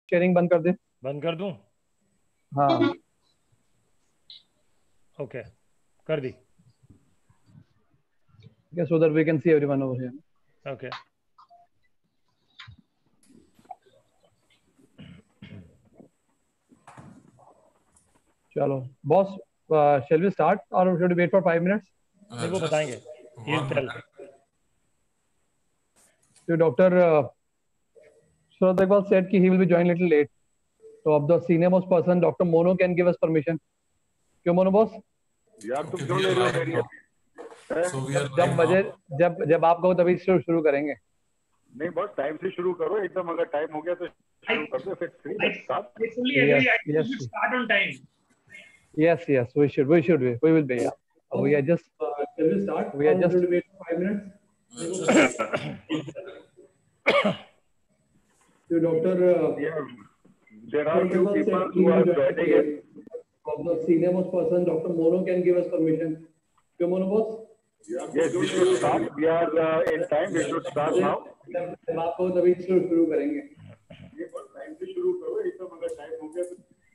Sharing बंद कर दे। बंद कर दूं? हाँ ओके, कर दी। so that we can see everyone over here. Okay चलो boss, shall we start or should we wait for 5 minutes? नहीं, वो बताएंगे। He'll tell. So Dr. Suraj Iqbal said कि he will be joining little late. So of the senior most person, Dr. Mono can give us permission. क्यों मोनो boss? यार तुम क्यों ले रहे हो मेरी? जब आप कहो तभी शुरू करेंगे। नहीं बॉस, टाइम से शुरू करो एकदम। अगर टाइम हो गया तो शुरू कर दो। फिर Start on time. Yes, we should be. We will be. Yeah. We are just. Shall we start? We are just. Wait for 5 minutes. So Doctor. There are few people who are joining in. Of the senior most person, Dr. Mono can give us permission. क्यों मोनो boss? Yes, we should start. We are in time. We should start now. जब आप कहो तभी शुरू करेंगे। ये बस टाइम से शुरू करो एकदम। अगर टाइम हो गया तो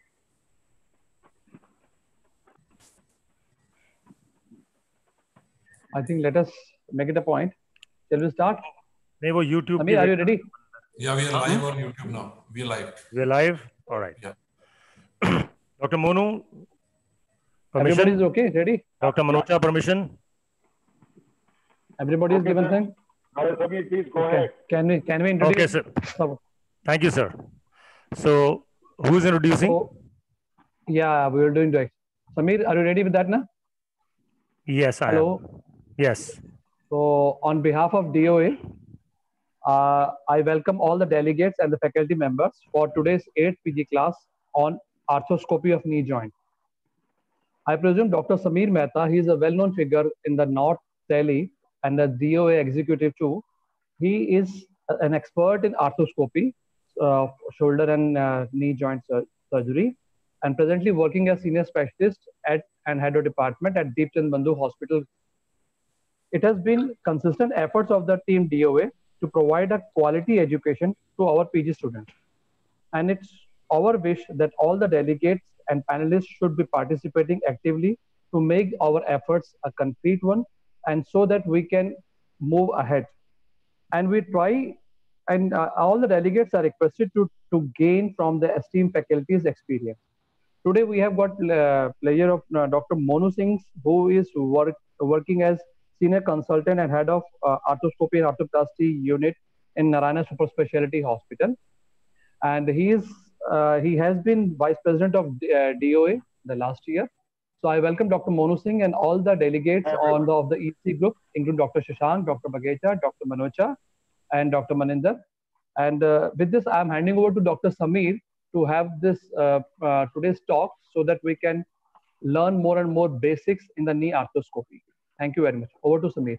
I think let us make it a point. Shall we start? नहीं, वो YouTube. Amir, are you ready? Yeah, we are live on YouTube now. We are live. We're live. All right. Yeah. Dr. Monu, permission. Everybody is okay. Ready? Dr. Manocha, permission. Everybody is given thing. Samir, please go ahead. Can we introduce? Okay, sir. Thank you, sir. So, who's introducing? Yeah, we are doing that. Samir, are you ready with that now? Yes, I Hello. am. Yes. So, on behalf of DOA, I welcome all the delegates and the faculty members for today's 8th PG class on arthroscopy of knee joint. I presume Dr. Samir Mehta, he is a well-known figure in the North Delhi and the DOA executive too. He is an expert in arthroscopy, shoulder and knee joint surgery, and presently working as senior specialist at and head of department at Deepchand Bandhu Hospital. It has been consistent efforts of the team DOA to provide a quality education to our PG students. And it's our wish that all the delegates and panelists should be participating actively to make our efforts a concrete one, and so that we can move ahead. And we try, and all the delegates are requested to gain from the esteemed faculty's experience. Today we have got pleasure of Dr. Monu Singh, who is working as senior consultant and head of arthroscopy and arthroplasty unit in Narayana Super Speciality Hospital. And he has been vice president of DOA the last year. So I welcome Dr. Monu Singh and all the delegates of the EC group, including Dr. Shashank, Dr. Bagecha, Dr. Manocha, and Dr. Maninder. And with this, I'm handing over to Dr. Samir to have this today's talk, so that we can learn more and more basics in the knee arthroscopy. Thank you very much. Over to Samir.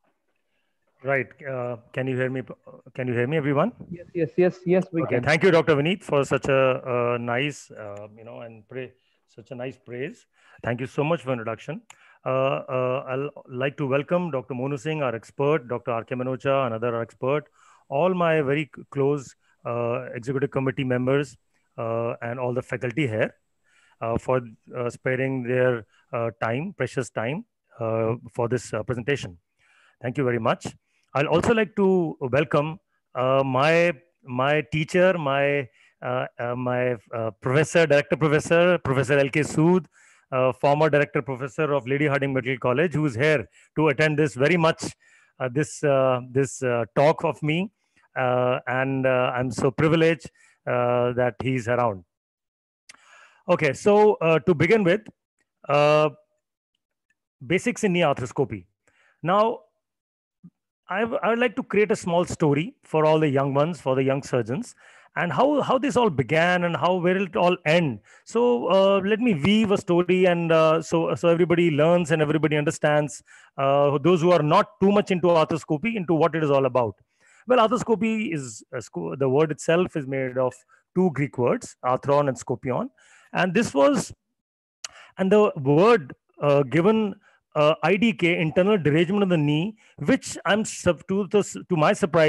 Right. Can you hear me? Can you hear me, everyone? Yes, we can. Thank you, Dr. Vineet, for such a nice, such a nice praise. Thank you so much for introduction. I'll like to welcome Dr. Monu Singh, our expert, Dr. R.K. Manocha, another expert, all my very close executive committee members, and all the faculty here for sparing their precious time for this presentation. Thank you very much. I'll also like to welcome my teacher, my professor, Professor L.K. Sood, former director professor of Lady Hardinge Medical College, who is here to attend this very much this talk of me, and I'm so privileged that he's around. Okay, so to begin with, basics in knee arthroscopy. Now, I would like to create a small story for all the young ones, for the young surgeons, and how this all began and how where it all end. So let me weave a story, and so everybody learns and everybody understands, those who are not too much into arthroscopy, into what it is all about. Well, arthroscopy is the word itself is made of two Greek words, arthron and scopion, and the word given IDK, internal derangement of the knee, which to my surprise,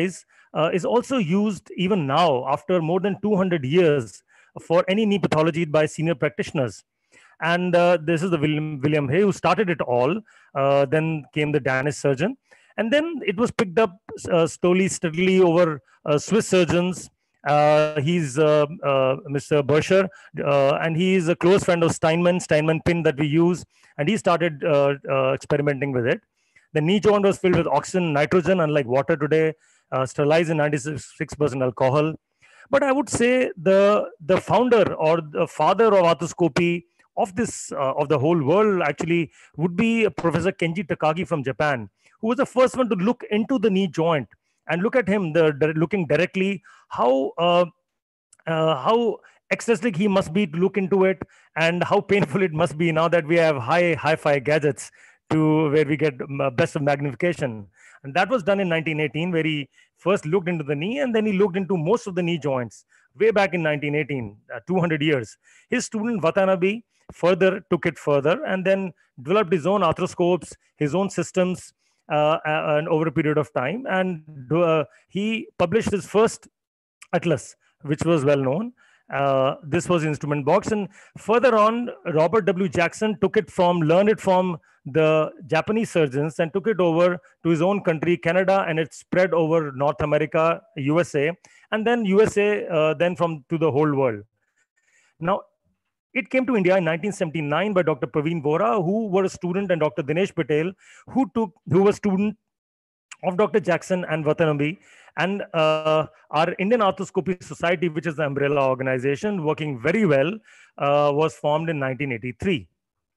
is also used even now after more than 200 years for any knee pathology by senior practitioners. And this is the William Hay who started it all. Then came the Danish surgeon. And then it was picked up slowly, steadily over Swiss surgeons. He's Mr. Berscher, and he is a close friend of Steinmann pin that we use. And he started experimenting with it. The knee joint was filled with oxygen and nitrogen, unlike water today, sterilized in 96% alcohol. But I would say the founder or the father of arthroscopy of this of the whole world actually would be Professor Kenji Takagi from Japan, who was the first one to look into the knee joint and look at him looking directly how ecstatic he must be to look into it, and how painful it must be now that we have hi-fi gadgets to where we get best of magnification. And that was done in 1918, where he first looked into the knee, and then he looked into most of the knee joints way back in 1918, 200 years. His student Watanabe further took it further and then developed his own arthroscopes, his own systems, and over a period of time. And he published his first atlas, which was well known. This was instrument box. And further on, Robert W. Jackson learned it from the Japanese surgeons and took it over to his own country, Canada, and it spread over North America, USA, and then USA, then to the whole world. Now, it came to India in 1979 by Dr. Praveen Vora, who were a student, and Dr. Dinesh Patel, who was student of Dr. Jackson and Watanabe. And our Indian Arthroscopy Society, which is the umbrella organization working very well, was formed in 1983.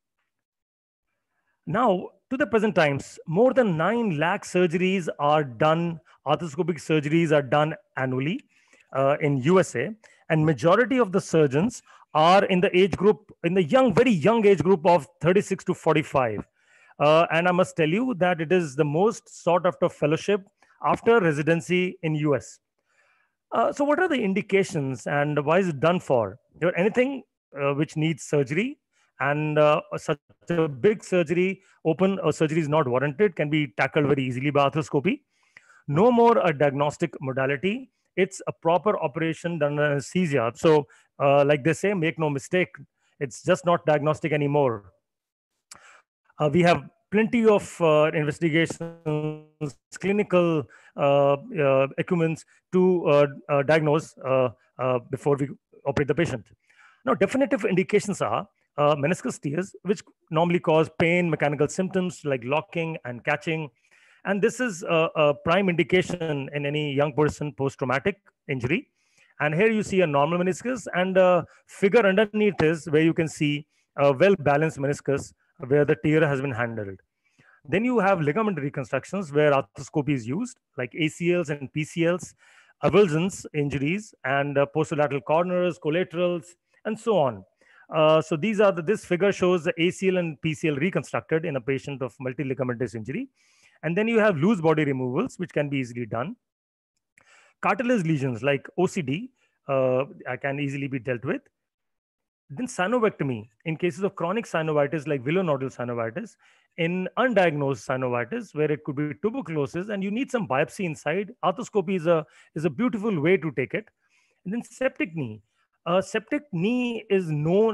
Now, to the present times, more than 9 lakh surgeries are done, arthroscopic surgeries are done annually in USA. And majority of the surgeons are in the age group, in the very young age group of 36 to 45. And I must tell you that it is the most sought after fellowship after residency in US. So what are the indications and why is it done for? Anything which needs surgery, and such a big surgery, open surgery is not warranted, can be tackled very easily by arthroscopy. No more a diagnostic modality. It's a proper operation done under anesthesia. So like they say, make no mistake, it's just not diagnostic anymore. We have plenty of investigations, clinical equipments to diagnose before we operate the patient. Now, definitive indications are meniscus tears, which normally cause pain, mechanical symptoms like locking and catching. And this is a prime indication in any young person post-traumatic injury. And here you see a normal meniscus, and a figure underneath is where you can see a well-balanced meniscus where the tear has been handled. Then you have ligament reconstructions where arthroscopy is used, like ACLs and PCLs, avulsions injuries, and posterolateral corners, collaterals, and so on. So this figure shows the ACL and PCL reconstructed in a patient of multiligamentous injury. And then you have loose body removals, which can be easily done. Cartilage lesions like OCD can easily be dealt with. Then synovectomy in cases of chronic synovitis like villonodular synovitis, in undiagnosed synovitis where it could be tuberculosis and you need some biopsy inside, arthroscopy is a beautiful way to take it. And then septic knee. Septic knee is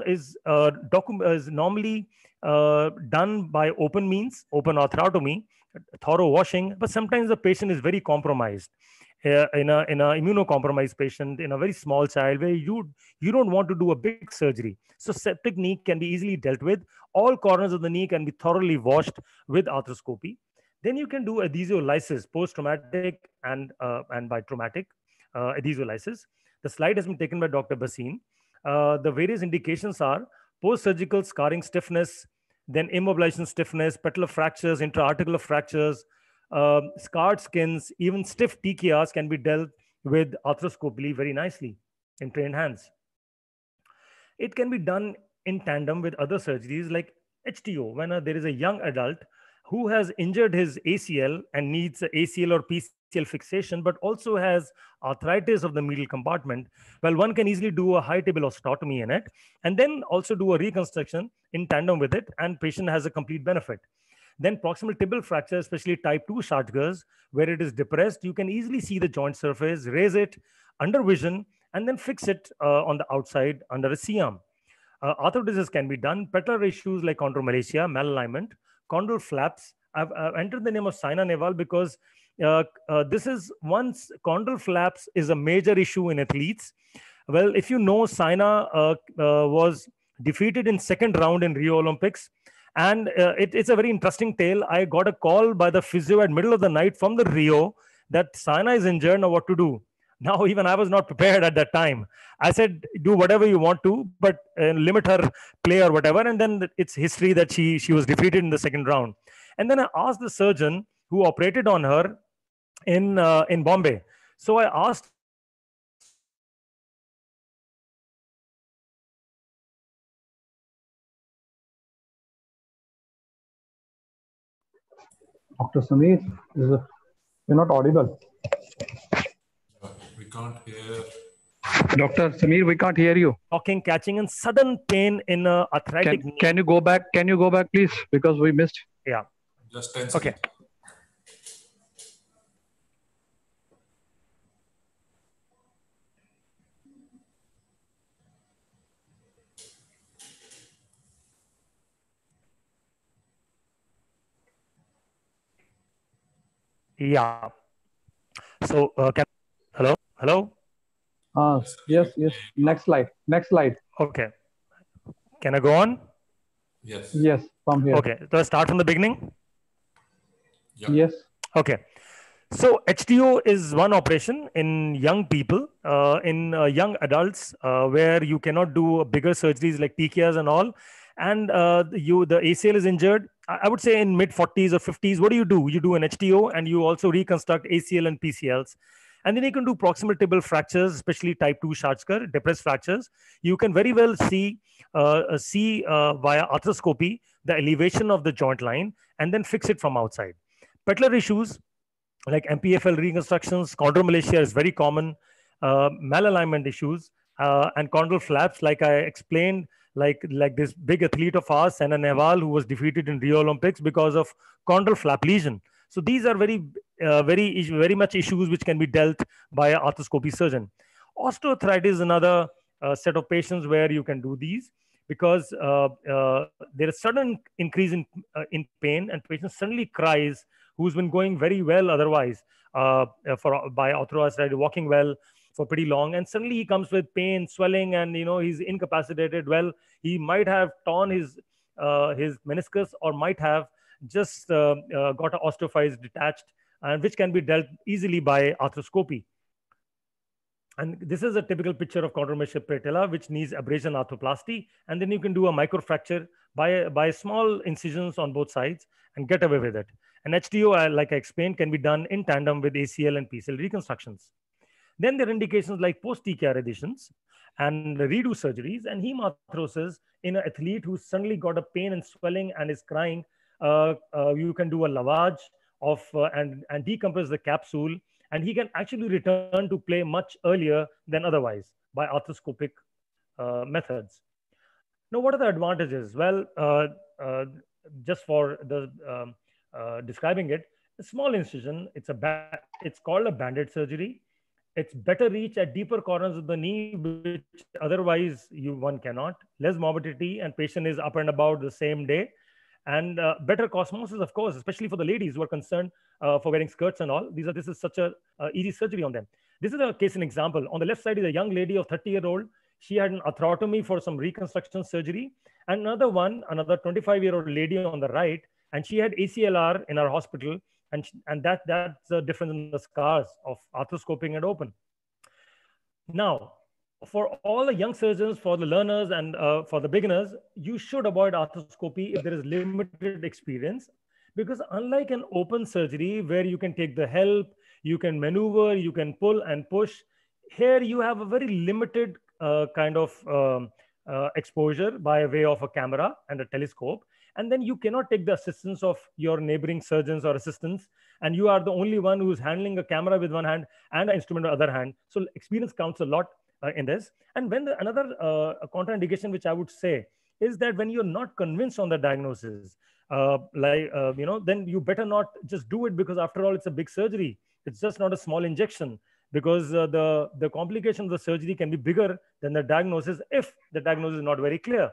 normally done by open means, open arthrotomy, thorough washing, but sometimes the patient is very compromised. In a immunocompromised patient, in a very small child, where you don't want to do a big surgery. So septic knee can be easily dealt with. All corners of the knee can be thoroughly washed with arthroscopy. Then you can do adhesiolysis, post-traumatic and by traumatic adhesiolysis. The slide has been taken by Dr. Bhasin. The various indications are post-surgical scarring stiffness, then immobilization stiffness, patellar fractures, intra-articular fractures, scarred skins, even stiff TKRs can be dealt with arthroscopically very nicely in trained hands. It can be done in tandem with other surgeries like HTO, when there is a young adult who has injured his ACL and needs ACL or PCL fixation, but also has arthritis of the medial compartment. Well, one can easily do a high table osteotomy in it, and then also do a reconstruction in tandem with it, and patient has a complete benefit. Then proximal tibial fracture, especially type 2 Schartger's, where it is depressed, you can easily see the joint surface, raise it under vision, and then fix it on the outside under a C-arm. Arthrodesis can be done. Patellar issues like chondromalacia, malalignment, chondral flaps. I've entered the name of Saina Nehwal because this is once chondral flaps is a major issue in athletes. Well, if you know, Saina was defeated in second round in Rio Olympics. And it's a very interesting tale. I got a call by the physio at middle of the night from the Rio that Saina is injured, now what to do? Now, even I was not prepared at that time. I said, do whatever you want to, but limit her play or whatever. And then it's history that she was defeated in the second round. And then I asked the surgeon who operated on her in Bombay. So I asked Dr. Sameer, you're not audible. We can't hear. Dr. Sameer, we can't hear you. Talking, catching, and sudden pain in arthritic knee. Can you go back? Can you go back, please? Because we missed. Yeah. Just 10 Okay. seconds. Yeah. So, hello. Yes. Next slide. Okay. Can I go on? Yes. Yes, from here. Okay. So I start from the beginning. Yeah. Yes. Okay. So HTO is one operation in young people, in young adults, where you cannot do bigger surgeries like TKIs and all. And the ACL is injured. I would say in mid 40s or 50s. What do? You do an HTO and you also reconstruct ACL and PCLs. And then you can do proximal tibial fractures, especially type 2 Schartger, depressed fractures. You can very well see via arthroscopy the elevation of the joint line and then fix it from outside. Patellar issues like MPFL reconstructions, chondromalacia is very common, malalignment issues, and chondral flaps, like I explained, like this big athlete of ours, Saina Nehwal, who was defeated in Rio Olympics because of chondral flap lesion. So these are very much issues which can be dealt by an arthroscopy surgeon. Osteoarthritis is another set of patients where you can do these because there is sudden increase in pain and patient suddenly cries, who's been going very well otherwise by osteoarthritis, walking well for pretty long, and suddenly he comes with pain, swelling, and he's incapacitated. Well, he might have torn his meniscus or might have just got an osteophytes detached, and which can be dealt easily by arthroscopy. And this is a typical picture of chondromalacia patella, which needs abrasion arthroplasty. And then you can do a microfracture by small incisions on both sides and get away with it. And HTO, like I explained, can be done in tandem with ACL and PCL reconstructions. Then there are indications like post-TKI additions and redo surgeries and hemarthrosis in an athlete who suddenly got a pain and swelling and is crying. You can do a lavage of and decompress the capsule, and he can actually return to play much earlier than otherwise by arthroscopic methods. Now, what are the advantages? Well, just for the describing it, a small incision, it's called a banded surgery. It's better reach at deeper corners of the knee, which otherwise one cannot. Less morbidity, and patient is up and about the same day. And better cosmosis, of course, especially for the ladies who are concerned for wearing skirts and all. This is such a easy surgery on them. This is a case in example. On the left side is a young lady of 30-year-old. She had an arthrotomy for some reconstruction surgery. And another 25-year-old lady on the right, and she had ACLR in our hospital. And that's the difference in the scars of arthroscoping and open. Now, for all the young surgeons, for the learners, and for the beginners, you should avoid arthroscopy if there is limited experience, because unlike an open surgery where you can take the help, you can maneuver, you can pull and push, here you have a very limited kind of exposure by way of a camera and a telescope. And then you cannot take the assistance of your neighboring surgeons or assistants. And you are the only one who's handling a camera with one hand and an instrument with the other hand. So experience counts a lot in this. And when another contraindication, which I would say, is that when you're not convinced on the diagnosis, then you better not just do it, because after all, it's a big surgery. It's just not a small injection, because the complication of the surgery can be bigger than the diagnosis if the diagnosis is not very clear.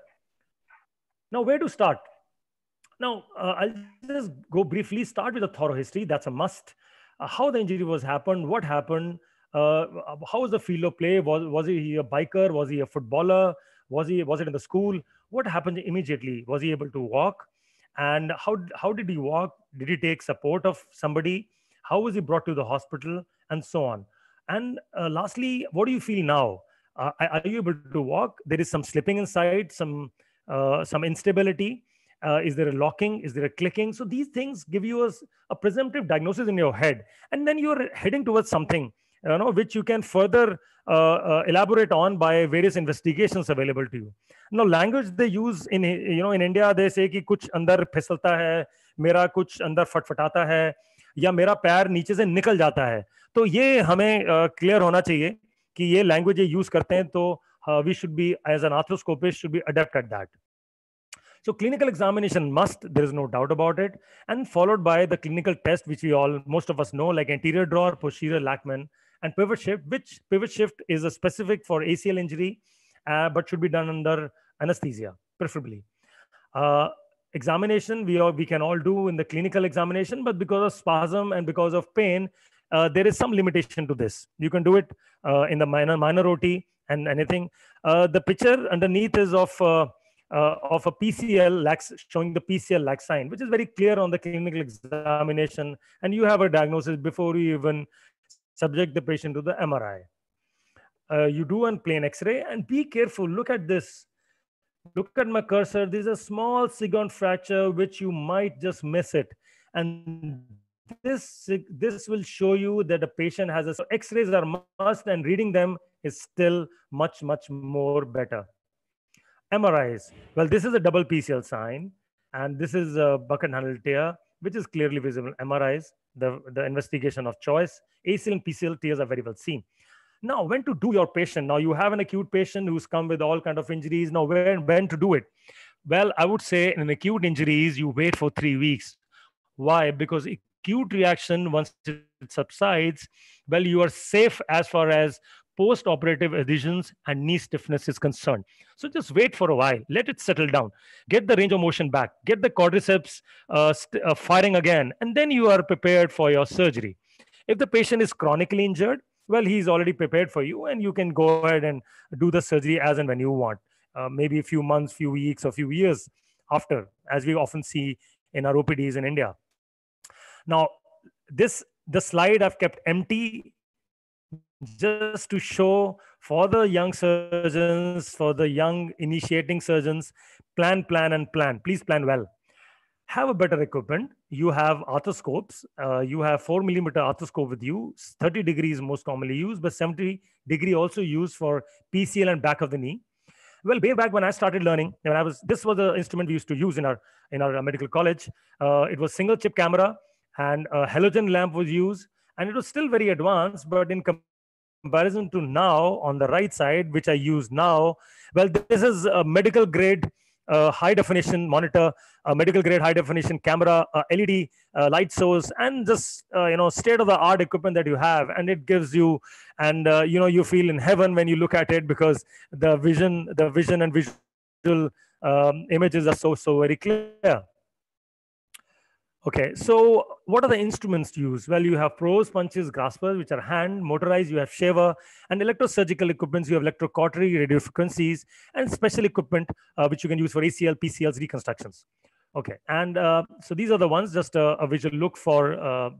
Now, where to start? Now, I'll just go briefly start with a thorough history. That's a must. How the injury was happened, what happened, how was the field of play? Was he a biker? Was he a footballer? Was it in the school? What happened immediately? Was he able to walk? And how did he walk? Did he take support of somebody? How was he brought to the hospital? And so on. And lastly, what do you feel now? Are you able to walk? There is some slipping inside, some instability. Is there a locking? Is there a clicking? So these things give you a presumptive diagnosis in your head, and then you're heading towards something, which you can further elaborate on by various investigations available to you. Now, language they use in India, they say कि कुछ अंदर फिसलता है, मेरा कुछ अंदर फटफटाता है, या मेरा पैर नीचे से निकल जाता है. तो ये हमें क्लियर होना चाहिए कि ये लैंग्वेज ये यूज करते हैं, तो we should be, as an arthroscopist, should be adept at that. So clinical examination must, there is no doubt about it, and followed by the clinical test, which most of us know, like anterior drawer, posterior Lachman, and pivot shift, which pivot shift is a specific for ACL injury, but should be done under anesthesia, preferably. Examination, we can all do in the clinical examination, but because of spasm and because of pain, there is some limitation to this. You can do it in the minor OT and anything. The picture underneath is of a PCL, showing the PCL lax sign, which is very clear on the clinical examination, and you have a diagnosis before you even subject the patient to the MRI. You do a plain X-ray, and be careful. Look at this. Look at my cursor. There's a small sigmoid fracture, which you might just miss it, and this will show you that the patient has a. So X-rays are must, and reading them is still much more better. MRIs. Well, this is a double PCL sign, and this is a bucket handle tear, which is clearly visible. MRIs, the investigation of choice. ACL and PCL tears are very well seen. Now, when to do your patient? Now, you have an acute patient who's come with all kind of injuries. Now, when to do it? Well, I would say in acute injuries, you wait for 3 weeks. Why? Because acute reaction, once it subsides, well, you are safe as far as post-operative adhesions and knee stiffness is concerned. So just wait for a while, let it settle down, get the range of motion back, get the quadriceps firing again, and then you are prepared for your surgery. If the patient is chronically injured, well, he's already prepared for you, and you can go ahead and do the surgery as and when you want, maybe a few months, few weeks, or few years after, as we often see in our OPDs in India. Now, the slide I've kept empty just to show for the young surgeons, for the young initiating surgeons, plan. Please plan well. Have a better equipment. You have arthroscopes. You have 4mm arthroscope with you. 30 degrees most commonly used, but 70 degree also used for PCL and back of the knee. Well, way back when I started learning, this was the instrument we used to use in our medical college. It was single chip camera, and a halogen lamp was used, and it was still very advanced, but in comparison to now, on the right side, which I use now, well, this is a medical grade high definition monitor, a medical grade high definition camera, LED light source, and just state of the art equipment that you have, and it gives you, and you feel in heaven when you look at it, because the vision and visual images are so very clear. Okay, so what are the instruments used? Well, you have pros, punches, graspers, which are hand, motorized, you have shaver, and electrosurgical equipments, you have electrocautery, radio frequencies, and special equipment, which you can use for ACL, PCLs, reconstructions. Okay, and so these are the ones, just a visual look for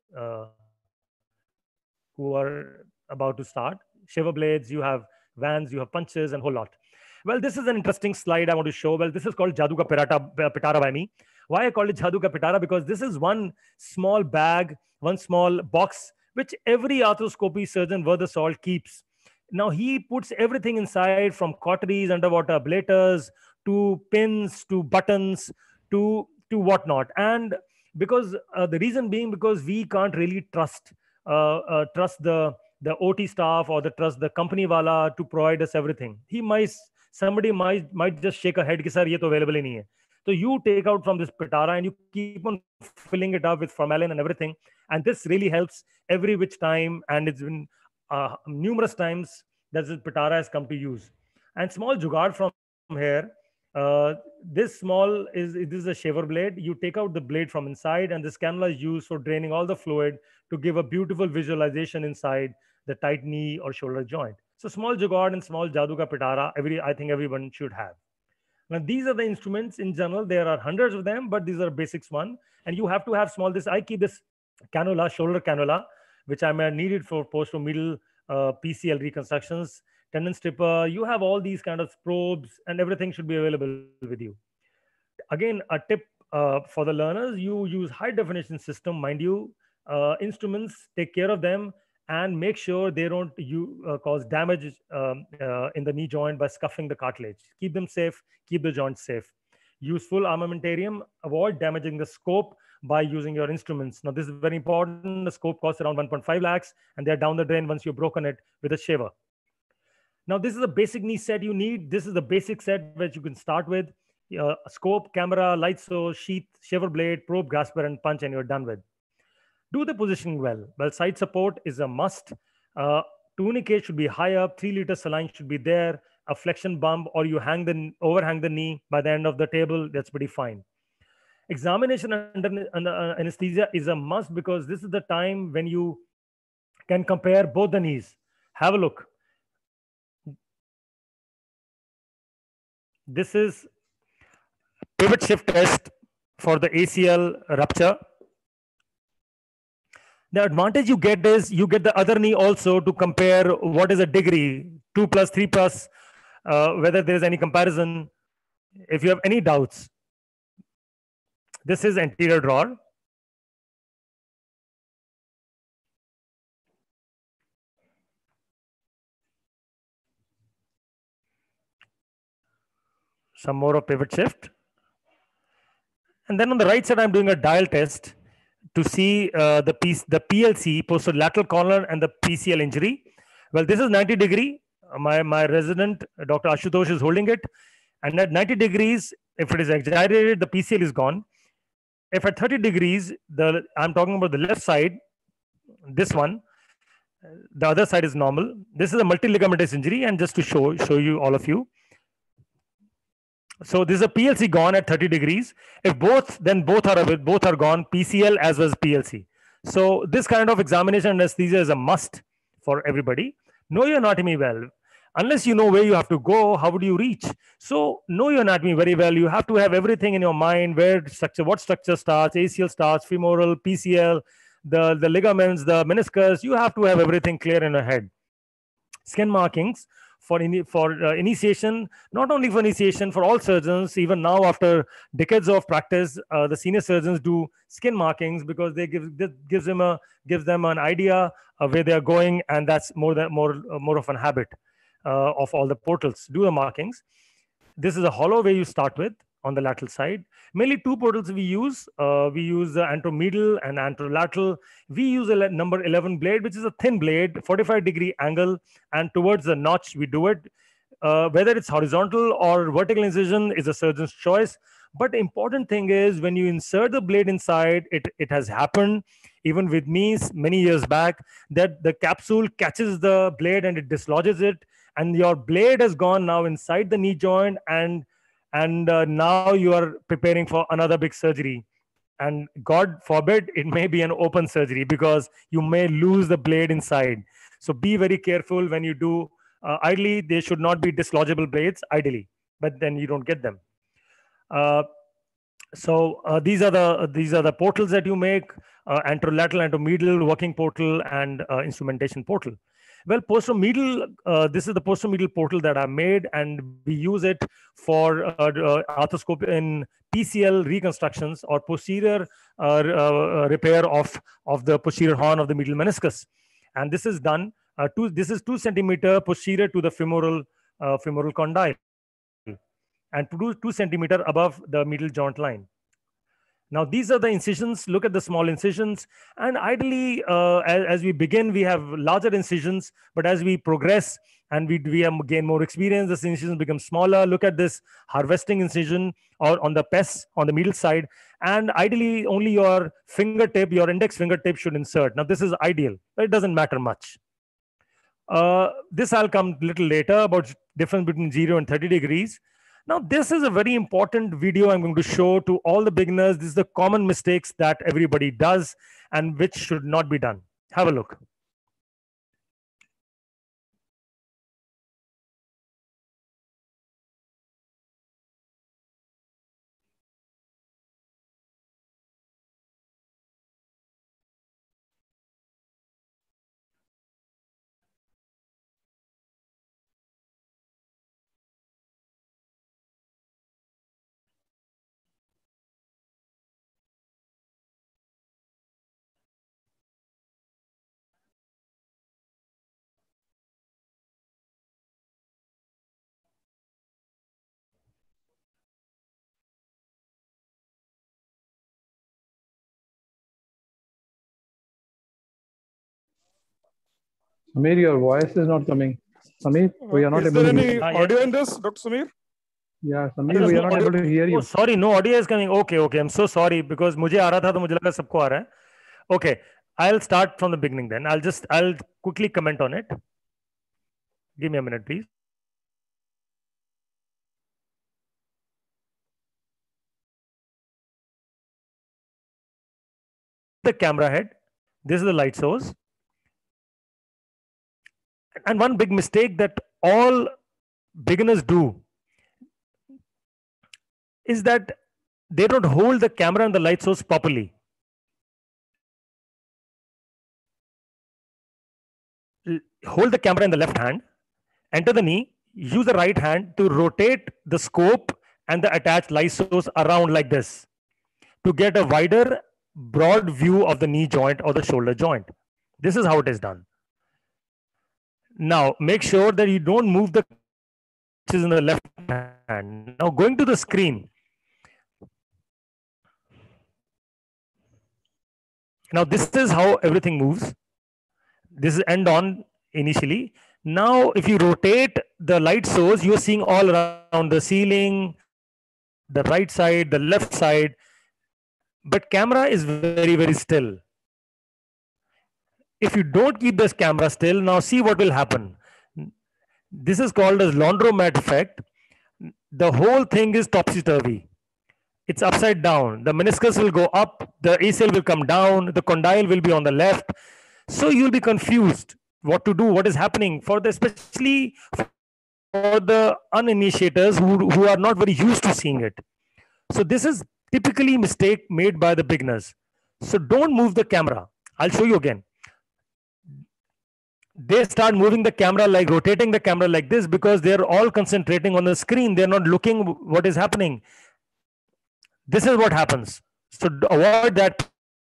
who are about to start. Shaver blades, you have vans, you have punches, and a whole lot. Well, this is an interesting slide I want to show. Well, this is called Jadoo Ka Pitara by me. Why I call it Jadoo Ka Pitara? Because this is one small bag, one small box, which every arthroscopy surgeon worth the salt keeps. Now, he puts everything inside, from cauteries, underwater ablators, to pins, to buttons, to whatnot. And because the reason being, because we can't really trust the OT staff or trust the company wala to provide us everything. Somebody might just shake a head कि sir ये तो available ही नहीं है. So you take out from this pitara and you keep on filling it up with formalin and everything. And this really helps every which time. And it's been numerous times that this pitara has come to use. And small jugaad from here. This is a shaver blade. You take out the blade from inside, and this cannula is used for draining all the fluid to give a beautiful visualization inside the tight knee or shoulder joint. So small jugaad and small jadu ka pitara, I think everyone should have. Now these are the instruments in general. There are hundreds of them, but these are basics one. And you have to have small. I keep this cannula, shoulder cannula, which I may need it for post-medial PCL reconstructions. Tendon stripper, you have all these kind of probes, and everything should be available with you. Again, a tip for the learners: you use high definition system, mind you. Instruments, take care of them, and make sure they don't cause damage in the knee joint by scuffing the cartilage. Keep them safe, keep the joint safe. Use full armamentarium, avoid damaging the scope by using your instruments. Now, this is very important. The scope costs around 1.5 lakhs, and they're down the drain once you've broken it with a shaver. Now, this is a basic knee set you need. This is the basic set which you can start with. Scope, camera, light source, sheath, shaver blade, probe, grasper, and punch, and you're done with. Do the positioning well. Well, side support is a must. Tourniquet should be high up. 3-liter saline should be there. A flexion bump, or you overhang the knee by the end of the table. That's pretty fine. Examination under anesthesia is a must, because this is the time when you can compare both the knees. Have a look. This is pivot shift test for the ACL rupture. The advantage you get is you get the other knee also to compare what is a degree, 2+, 3+, whether there is any comparison. If you have any doubts, this is anterior drawer. Some more of pivot shift. And then on the right side, I'm doing a dial test to see the PLC, posterolateral collar, and the PCL injury. Well, this is 90 degree. My resident, Dr. Ashutosh, is holding it. And at 90 degrees, if it is exaggerated, the PCL is gone. If at 30 degrees, I'm talking about the left side, this one, the other side is normal. This is a multiligamentous injury, and just to show you, all of you. So this is a PLC gone at 30 degrees. If both, then both are gone, PCL as well as PLC. So this kind of examination anesthesia is a must for everybody. Know your anatomy well. Unless you know where you have to go, how would you reach? So know your anatomy very well. You have to have everything in your mind, what structure starts, ACL starts, femoral, PCL, the ligaments, the meniscus. You have to have everything clear in your head. Skin markings. For initiation, not only for initiation, for all surgeons, even now after decades of practice, the senior surgeons do skin markings, because they gives them an idea of where they are going, and that's more of an habit of all the portals. Do the markings. This is a hollow where you start with on the lateral side. Mainly two portals we use. We use the anteromedial and anterolateral. We use a number 11 blade, which is a thin blade, 45-degree angle, and towards the notch we do it. Whether it's horizontal or vertical incision is a surgeon's choice. But the important thing is, when you insert the blade inside, it has happened even with me many years back, that the capsule catches the blade and it dislodges it, and your blade has gone now inside the knee joint, and now you are preparing for another big surgery, and God forbid it may be an open surgery, because you may lose the blade inside. So be very careful when you do. Ideally, they should not be dislodgeable blades, ideally, but then you don't get them. These are the portals that you make: anterolateral, anteromedial, working portal, and instrumentation portal. Well, posteromedial, this is the posteromedial portal that I made, and we use it for arthroscope in PCL reconstructions or posterior repair of the posterior horn of the medial meniscus. And this is done, this is 2 centimeter posterior to the femoral condyle, and 2 centimeter above the medial joint line. Now, these are the incisions. Look at the small incisions. And ideally, as we begin, we have larger incisions. But as we progress and we gain more experience, the incisions become smaller. Look at this harvesting incision or on the pes on the middle side. And ideally, only your fingertip, your index fingertip should insert. Now, this is ideal, but it doesn't matter much. This I'll come a little later about difference between 0 and 30 degrees. Now, this is a very important video I'm going to show to all the beginners. This is the common mistakes that everybody does and which should not be done. Have a look. Samir, your voice is not coming. Samir, we are not Is able there to any hear you. audio in this, Dr. Samir? Yeah, Samir, we are not able to hear you. Oh, sorry, no audio is coming. Okay, I'm so sorry because मुझे आ रहा था तो मुझे लगा सबको आ रहा है. Okay, I'll start from the beginning then. I'll quickly comment on it. Give me a minute, please. The camera head. This is the light source. And one big mistake that all beginners do is that they don't hold the camera and the light source properly. Hold the camera in the left hand, enter the knee, use the right hand to rotate the scope and the attached light source around like this to get a wider, broad view of the knee joint or the shoulder joint. This is how it is done. Now, make sure that you don't move the switches in the left hand. Now, going to the screen. Now, this is how everything moves. This is end on initially. Now, if you rotate the light source, you're seeing all around the ceiling, the right side, the left side. But camera is very, very still. If you don't keep this camera still, now see what will happen. This is called as laundromat effect. The whole thing is topsy-turvy. It's upside down. The meniscus will go up, the ACL will come down, the condyle will be on the left. So you'll be confused what to do, what is happening, especially for the uninitiators who are not very used to seeing it. So this is typically mistake made by the beginners. So don't move the camera. I'll show you again. They start moving the camera, like rotating the camera like this, because they're all concentrating on the screen. They're not looking what is happening. This is what happens. So avoid that.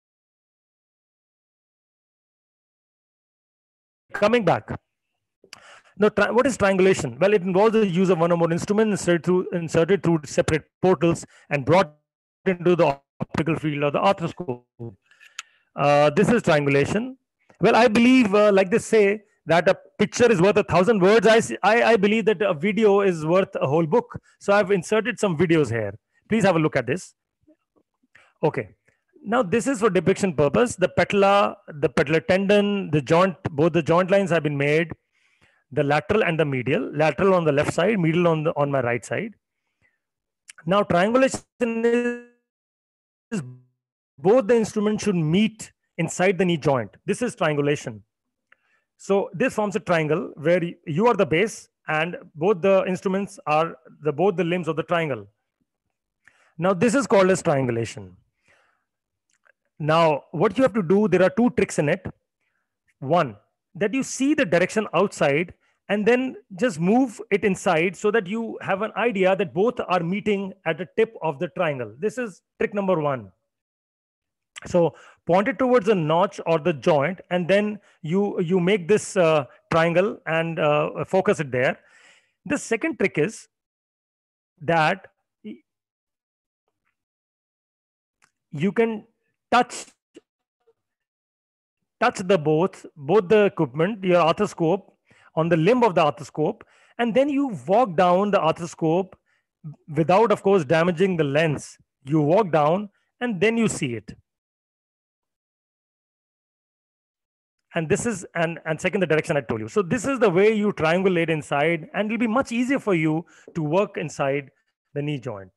Coming back. Now, what is triangulation? Well, it involves the use of one or more instruments inserted through separate portals and brought into the optical field or the arthroscope. This is triangulation. Well, I believe, like they say, that a picture is worth 1,000 words. I believe that a video is worth a whole book. So I've inserted some videos here. Please have a look at this. Okay. Now, this is for depiction purpose. The patella tendon, the joint, both the joint lines have been made. The lateral and the medial. Lateral on the left side, medial on my right side. Now, triangulation is both the instruments should meet inside the knee joint. This is triangulation. So this forms a triangle where you are the base and both the instruments are both the limbs of the triangle. Now, this is called as triangulation. Now, what you have to do, there are two tricks in it. One, that you see the direction outside and then just move it inside so that you have an idea that both are meeting at the tip of the triangle. This is trick number one. So point it towards the notch or the joint, and then you make this triangle and focus it there. The second trick is that you can touch both the equipment, your arthroscope, on the limb of the arthroscope, and then you walk down the arthroscope without, of course, damaging the lens. You walk down and then you see it. And this is, and second, the direction I told you. So this is the way you triangulate inside, and it'll be much easier for you to work inside the knee joint.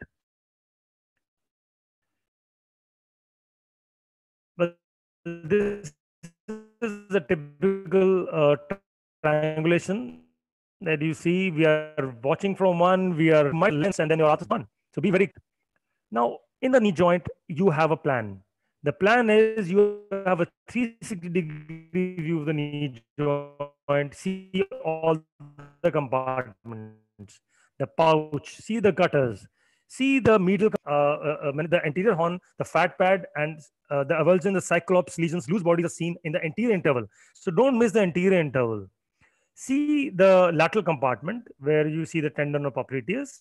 But this is the typical triangulation that you see. We are watching from one, we are my lens, and then your arth is one. So be very. Now, in the knee joint, you have a plan. The plan is you have a 360-degree view of the knee joint, see all the compartments, the pouch, see the gutters, see the medial, the anterior horn, the fat pad, and the avulsion, the cyclops lesions, loose bodies are seen in the anterior interval. So don't miss the anterior interval. See the lateral compartment where you see the tendon of popliteus.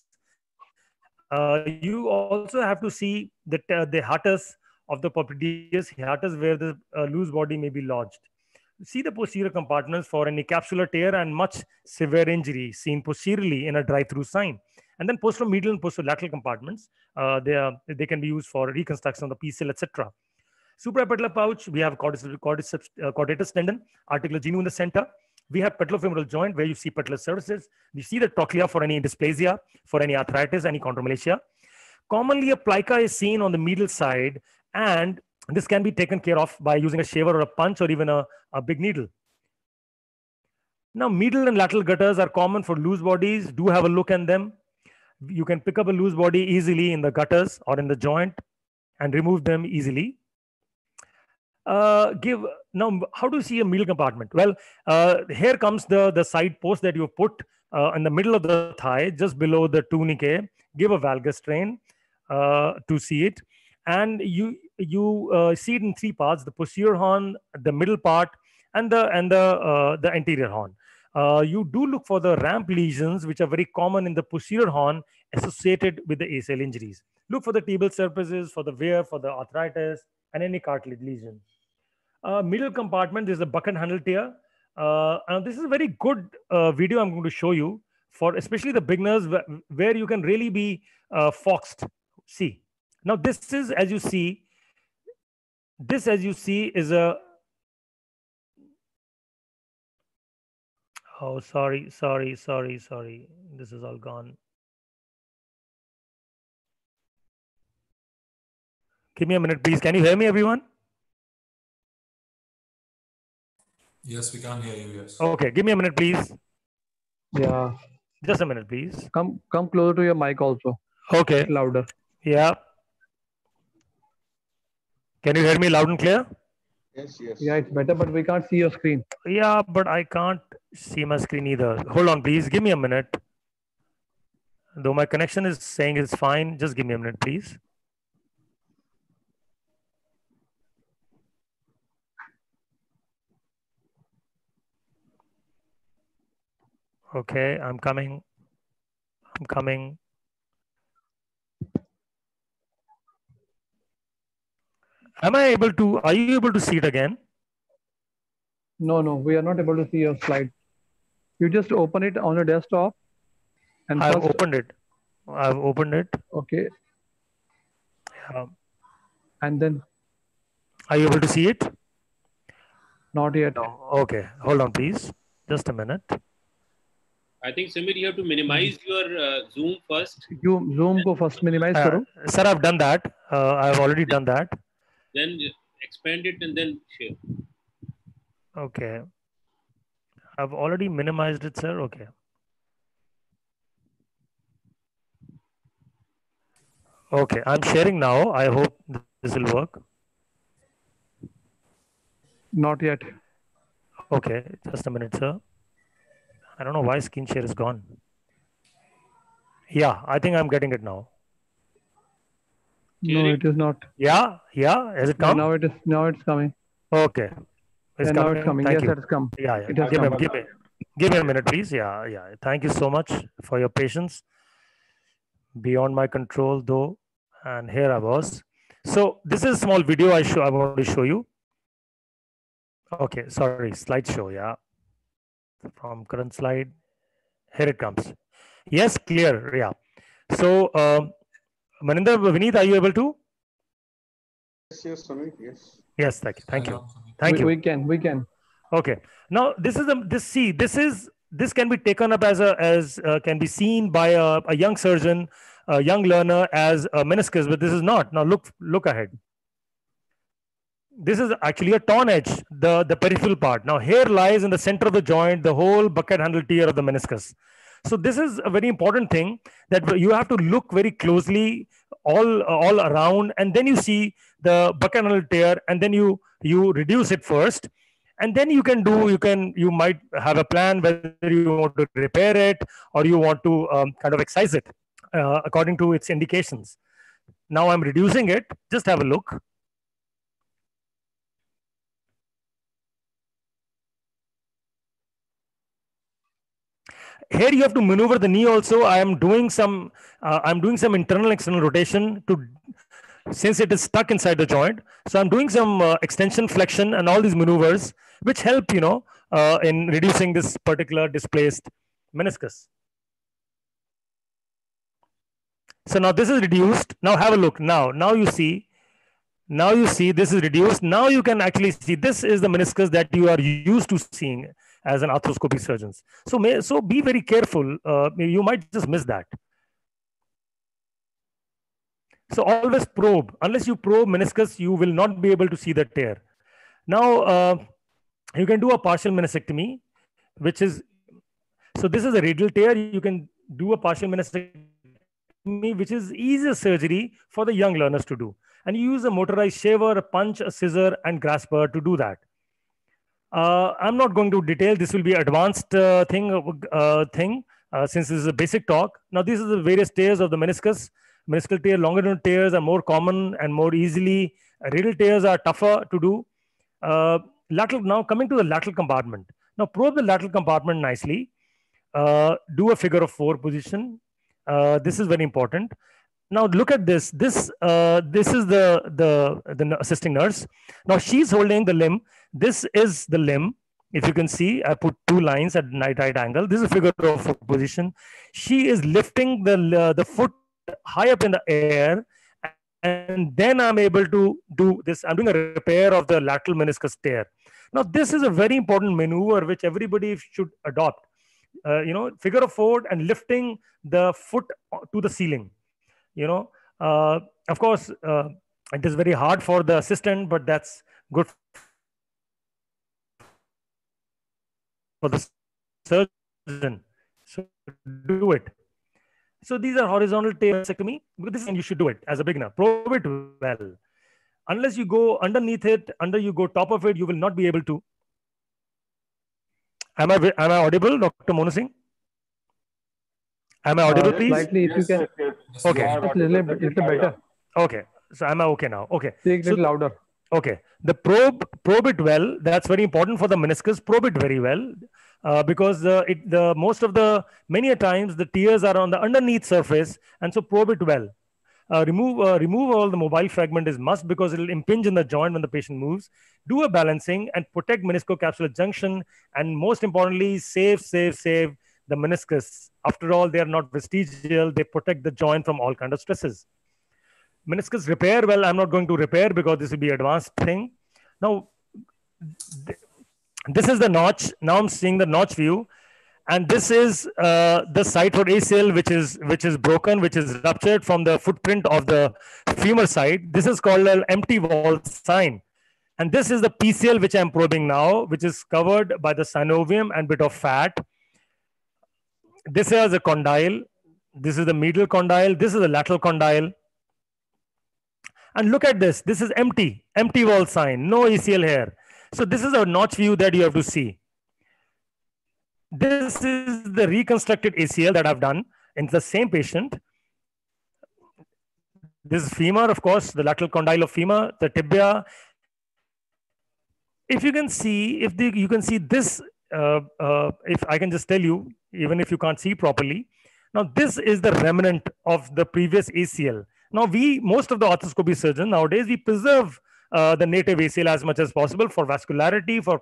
You also have to see the hiatus of the popliteus, hiatus where the loose body may be lodged. See the posterior compartments for any capsular tear and much severe injury seen posteriorly in a drive-through sign. And then posteromedial and posterolateral compartments, they can be used for reconstruction of the PCL, etc. Suprapatellar pouch, we have quadratus tendon, articular genu in the center. We have patellofemoral joint where you see patellar surfaces. You see the trochlea for any dysplasia, for any arthritis, any chondromalacia. Commonly, a plica is seen on the medial side, and this can be taken care of by using a shaver or a punch or even a big needle. Now, medial and lateral gutters are common for loose bodies. Do have a look at them. You can pick up a loose body easily in the gutters or in the joint and remove them easily. Now, how do you see a medial compartment? Well, here comes the side post that you put in the middle of the thigh, just below the tunicate. Give a valgus strain to see it, and you see it in three parts: the posterior horn, the middle part, and the anterior horn. You do look for the ramp lesions, which are very common in the posterior horn associated with the ACL injuries. Look for the tibial surfaces, for the wear, for the arthritis, and any cartilage lesion. Middle compartment is the bucket handle tear. And this is a very good video I'm going to show you for especially the beginners where you can really be foxed. See, now this is, as you see, is a, oh, sorry. This is all gone. Give me a minute, please. Can you hear me, everyone? Yes, we can hear you. Yes. Okay, give me a minute, please. Yeah. Just a minute, please. Come closer to your mic also. Okay. Louder. Yeah. Can you hear me loud and clear? Yes, yes. Yeah, it's better, but we can't see your screen. Yeah, but I can't see my screen either. Hold on, please. Give me a minute. Though my connection is saying it's fine, just give me a minute, please. Okay, I'm coming. Are you able to see it again? No, we are not able to see your slide. You just open it on your desktop. And I've opened it. Okay. Yeah. And then? Are you able to see it? Not yet. No. Okay, hold on, please. Just a minute. I think, Samir, you have to minimize your Zoom first. You Zoom ko first minimize karo. Sir, I've done that. I've already done that. Then expand it and then share. Okay. I've already minimized it, sir. Okay. Okay, I'm sharing now. I hope this will work. Not yet. Okay, just a minute, sir. I don't know why screen share is gone. Yeah, I think I'm getting it now. No, it is not. Yeah. Has it come? Yeah, now it's coming. Okay. Now it's coming. Thank yes, you. it's come. Yeah. It has Give me a minute, please. Yeah. Thank you so much for your patience. Beyond my control, though. And here I was. So this is a small video I want to show you. Okay, sorry, slideshow, yeah. From current slide, here it comes. Yes, clear, yeah. So, Maninder, Vineet, are you able to? Yes, Samir, yes. Yes, thank you. Hello, Samir. Thank you. We can. Okay. Now this is this can be taken up as can be seen by a young surgeon, a young learner as a meniscus, but this is not. Now look ahead. This is actually a torn edge, the peripheral part. Now here lies in the center of the joint the whole bucket handle tear of the meniscus. So this is a very important thing that you have to look very closely all around, and then you see the bucket handle tear, and then you reduce it first, and then you might have a plan whether you want to repair it or you want to kind of excise it according to its indications. Now I'm reducing it. Just have a look. Here you have to maneuver the knee also. I'm doing some internal external rotation since it is stuck inside the joint. So I'm doing some extension, flexion, and all these maneuvers, which help, in reducing this particular displaced meniscus. So now this is reduced. Now have a look. Now you see this is reduced. Now you can actually see this is the meniscus that you are used to seeing as an arthroscopy surgeons. So be very careful. You might just miss that. So always probe. Unless you probe meniscus, you will not be able to see the tear. Now you can do a partial meniscectomy, which is, so this is a radial tear. You can do a partial meniscectomy, which is easier surgery for the young learners to do. And you use a motorized shaver, a punch, a scissor, and grasper to do that. I'm not going to detail. This will be advanced thing since this is a basic talk. Now, these are the various tears of the meniscus. Meniscal tear, longitudinal tears are more common and more easily. Radial tears are tougher to do. Now, coming to the lateral compartment. Now, probe the lateral compartment nicely. Do a figure of 4 position. This is very important. Now look at this. This is the assisting nurse. Now she's holding the limb. This is the limb. If you can see, I put 2 lines at right angle. This is a figure of 4 position. She is lifting the foot high up in the air, and then I'm able to do this. I'm doing a repair of the lateral meniscus tear. Now this is a very important maneuver which everybody should adopt. Figure of 4 and lifting the foot to the ceiling. Of course, it is very hard for the assistant, but that's good for the surgeon. So do it. So these are horizontal tearsectomy. This and you should do it as a beginner. Probe it well. Unless you go underneath it, you go top of it, you will not be able to. Am I audible, Dr. Monu Singh? Am I audible, please? Slightly, if you can. Yes, Okay. you are It's a little better. Okay. So am I okay now? Okay. Speak a little louder. Okay. The probe it well. That's very important for the meniscus. Probe it very well. Because many a times the tears are on the underneath surface, and so probe it well. Remove all the mobile fragment is must, because it will impinge in the joint when the patient moves. Do a balancing and protect meniscocapsular junction, and most importantly, save the meniscus. After all, they are not vestigial. They protect the joint from all kind of stresses. Meniscus repair. Well, I'm not going to repair because this will be advanced thing. Now, this is the notch. Now I'm seeing the notch view. And this is the site for ACL, which is broken, which is ruptured from the footprint of the femur side. This is called an empty wall sign. And this is the PCL, which I'm probing now, which is covered by the synovium and bit of fat. This is a condyle. This is the medial condyle. This is the lateral condyle. And look at this. This is empty wall sign. No ACL here. So this is a notch view that you have to see. This is the reconstructed ACL that I've done in the same patient. This is femur, of course, the lateral condyle of femur, the tibia. If you can see, you can see this, if I can just tell you, even if you can't see properly. Now, this is the remnant of the previous ACL. Now, most of the arthroscopy surgeons nowadays, we preserve the native ACL as much as possible for vascularity, for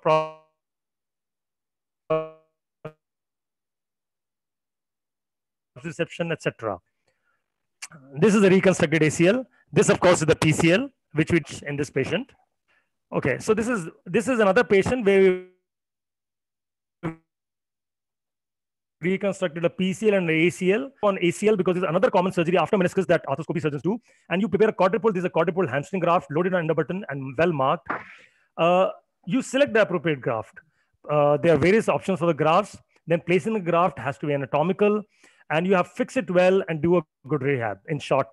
reception, etc. This is a reconstructed ACL. This, of course, is the PCL, which in this patient. Okay, so this is another patient where we reconstructed a PCL and an ACL. On ACL, because it's another common surgery after meniscus that arthroscopy surgeons do, and you prepare a quadrupole. This is a quadrupole hamstring graft loaded on endobutten and well marked. You select the appropriate graft. There are various options for the grafts. Then placing the graft has to be anatomical, and you have to fix it well and do a good rehab. In short,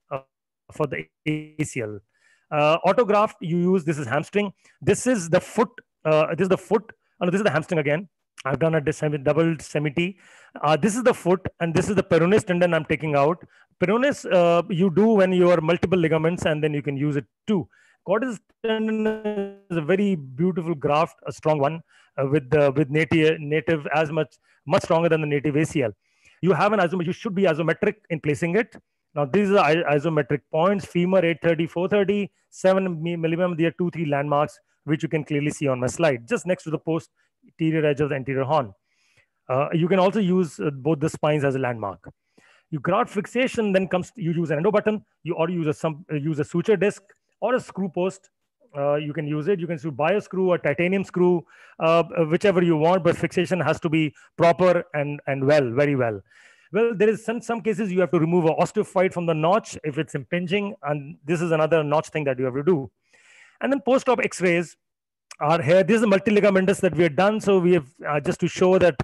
for the ACL. Autograft you use. This is hamstring. This is the foot. This is the foot. Oh, no, this is the hamstring again. I've done a double semi-T. This is the foot, and this is the peroneus tendon I'm taking out. Peroneus you do when you are multiple ligaments, and then you can use it too. Quadriceps tendon is a very beautiful graft, a strong one, with native as much stronger than the native ACL. You have you should be isometric in placing it. Now these are isometric points: femur 830, 430, 7 millimeter. There are 2-3 landmarks which you can clearly see on my slide, just next to the posterior edge of the anterior horn. You can also use both the spines as a landmark. You graft fixation, then you use an endobutton, or use a suture disc or a screw post. You can use it. You can use bio screw or titanium screw, whichever you want, but fixation has to be proper and very well. Well, there is some cases you have to remove an osteophyte from the notch if it's impinging, and this is another notch thing that you have to do. And then post-op X-rays are here. This is the multiligamentous that we have done. So we have just to show that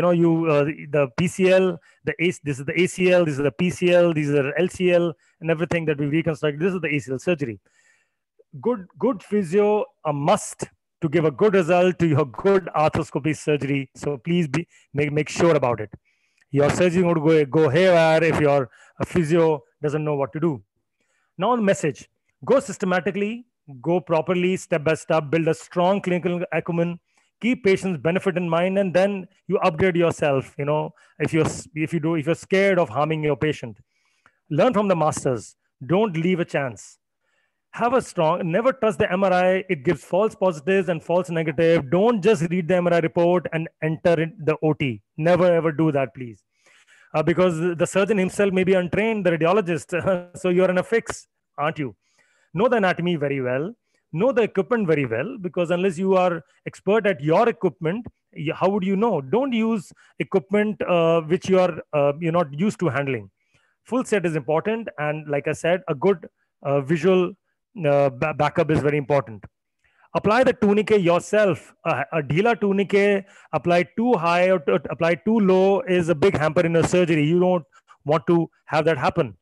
the PCL, this is the ACL, this is the PCL, these are LCL, and everything that we reconstructed. This is the ACL surgery. Good physio, a must to give a good result to your good arthroscopy surgery. So please make sure about it. Your surgery would go haywire if your physio doesn't know what to do. Now the message: go systematically, go properly, step by step, build a strong clinical acumen, keep patients' benefit in mind, and then you upgrade yourself. If you're scared of harming your patient, learn from the masters. Don't leave a chance. Have a strong, never trust the MRI. It gives false positives and false negative. Don't just read the MRI report and enter the OT. Never ever do that, please. Because the surgeon himself may be untrained, the radiologist. So you're in a fix, aren't you? Know the anatomy very well. Know the equipment very well, because unless you are expert at your equipment, how would you know? Don't use equipment which you're not used to handling. Full set is important. And like I said, a good visual backup is very important. Apply the tourniquet yourself. A dhila tourniquet applied too high or applied too low is a big hamper in a surgery. You don't want to have that happen.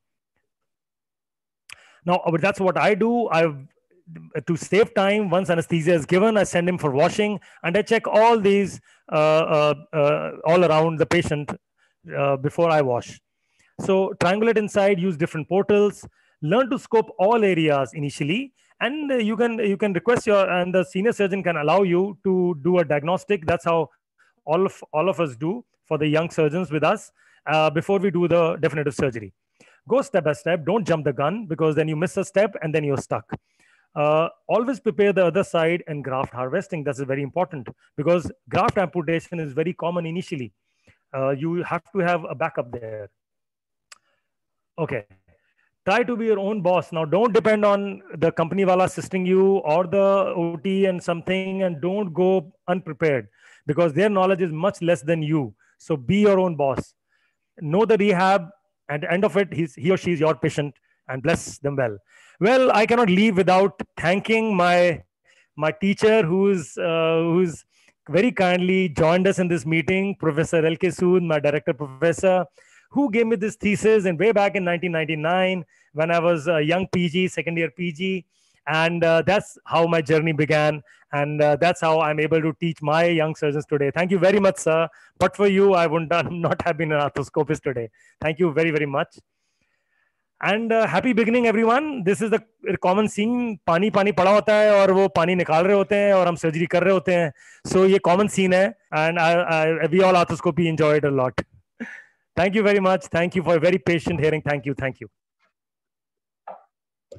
Now, that's what I do. To save time, once anesthesia is given, I send him for washing, and I check all these all around the patient before I wash. So triangulate inside, use different portals. Learn to scope all areas initially, and you can request and the senior surgeon can allow you to do a diagnostic. That's how all of us do for the young surgeons with us before we do the definitive surgery. Go step by step. Don't jump the gun, because then you miss a step and then you're stuck. Always prepare the other side and graft harvesting. That's very important, because graft amputation is very common initially. You have to have a backup there. Okay. Try to be your own boss. Now, don't depend on the company wala assisting you or the OT and something, and don't go unprepared, because their knowledge is much less than you. So be your own boss. Know the rehab. At the end of it, he or she is your patient, and bless them well. Well, I cannot leave without thanking my teacher who's very kindly joined us in this meeting, Professor L.K. Sood, my director professor, who gave me this thesis way back in 1999 when I was a young PG, second year PG. And that's how my journey began. And that's how I'm able to teach my young surgeons today. Thank you very much, sir. But for you, I would not have been an arthroscopist today. Thank you very, very much. And happy beginning, everyone. This is the common scene. पानी पड़ा होता है और वो पानी निकाल रहे होते हैं और हम सर्जरी कर रहे होते हैं. So ये common scene है. And we all arthroscopy enjoyed a lot. Thank you very much. Thank you for a very patient hearing. Thank you. Thank you.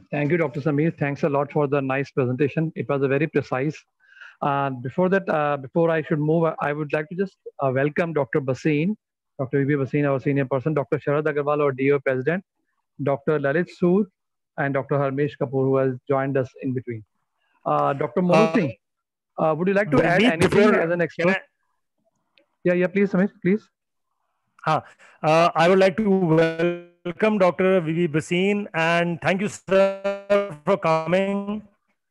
Thank you, Dr. Sameer. Thanks a lot for the nice presentation. It was a very precise. Before that, before I should move, I would like to just welcome Dr. Baseen, Dr. V.B. Baseen, our senior person, Dr. Sharad Agarwal, our DO president, Dr. Lalit Sood, and Dr. Harmesh Kapoor, who has joined us in between. Dr. Monu Singh, would you like to add anything as an expert? Yeah, please, Sameer, please. I would like to welcome Dr. V.B. Baseen and thank you, sir, for coming.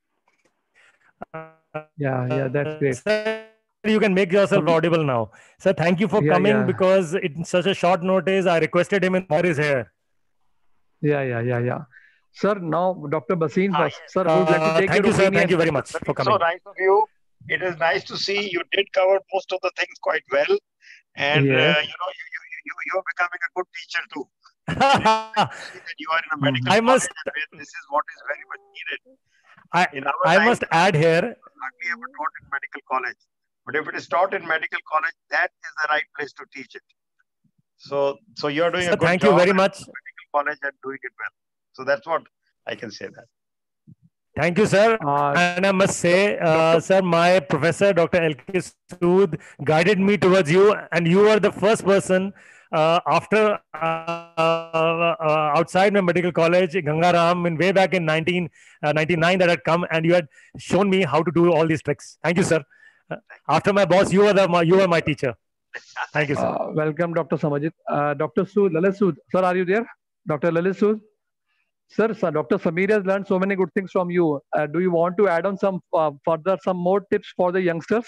Yeah, that's great. Sir, you can make yourself audible now. Sir, thank you for coming because in such a short notice, I requested him and for his hair. Yeah. Sir, now Dr. Baseen first. Sir, would like to take thank your you, sir. opinion. Thank you very much for coming. So nice of you. It is nice to see you did cover most of the things quite well. And, you know, you're becoming a good teacher too. That you are in a medical college and this is what is very much needed. I must add here. Hardly ever taught in medical college. But if it is taught in medical college, that is the right place to teach it. So you're doing a good job. Thank you very much. Medical college and doing it well. So that's what I can say that. Thank you, sir. And I must say, sir, my professor, Dr. L.K. Sood, guided me towards you, and you were the first person after outside my medical college, Gangaram, way back in 1999 that had come, and you had shown me how to do all these tricks. Thank you, sir. After my boss, you were my teacher. Thank you, sir. Welcome, Dr. Samajit. Dr. Sood, Lalit Sood. Sir, are you there? Dr. Lalit Sood? Sir, Dr. Sameer has learned so many good things from you. Do you want to add on some more tips for the youngsters?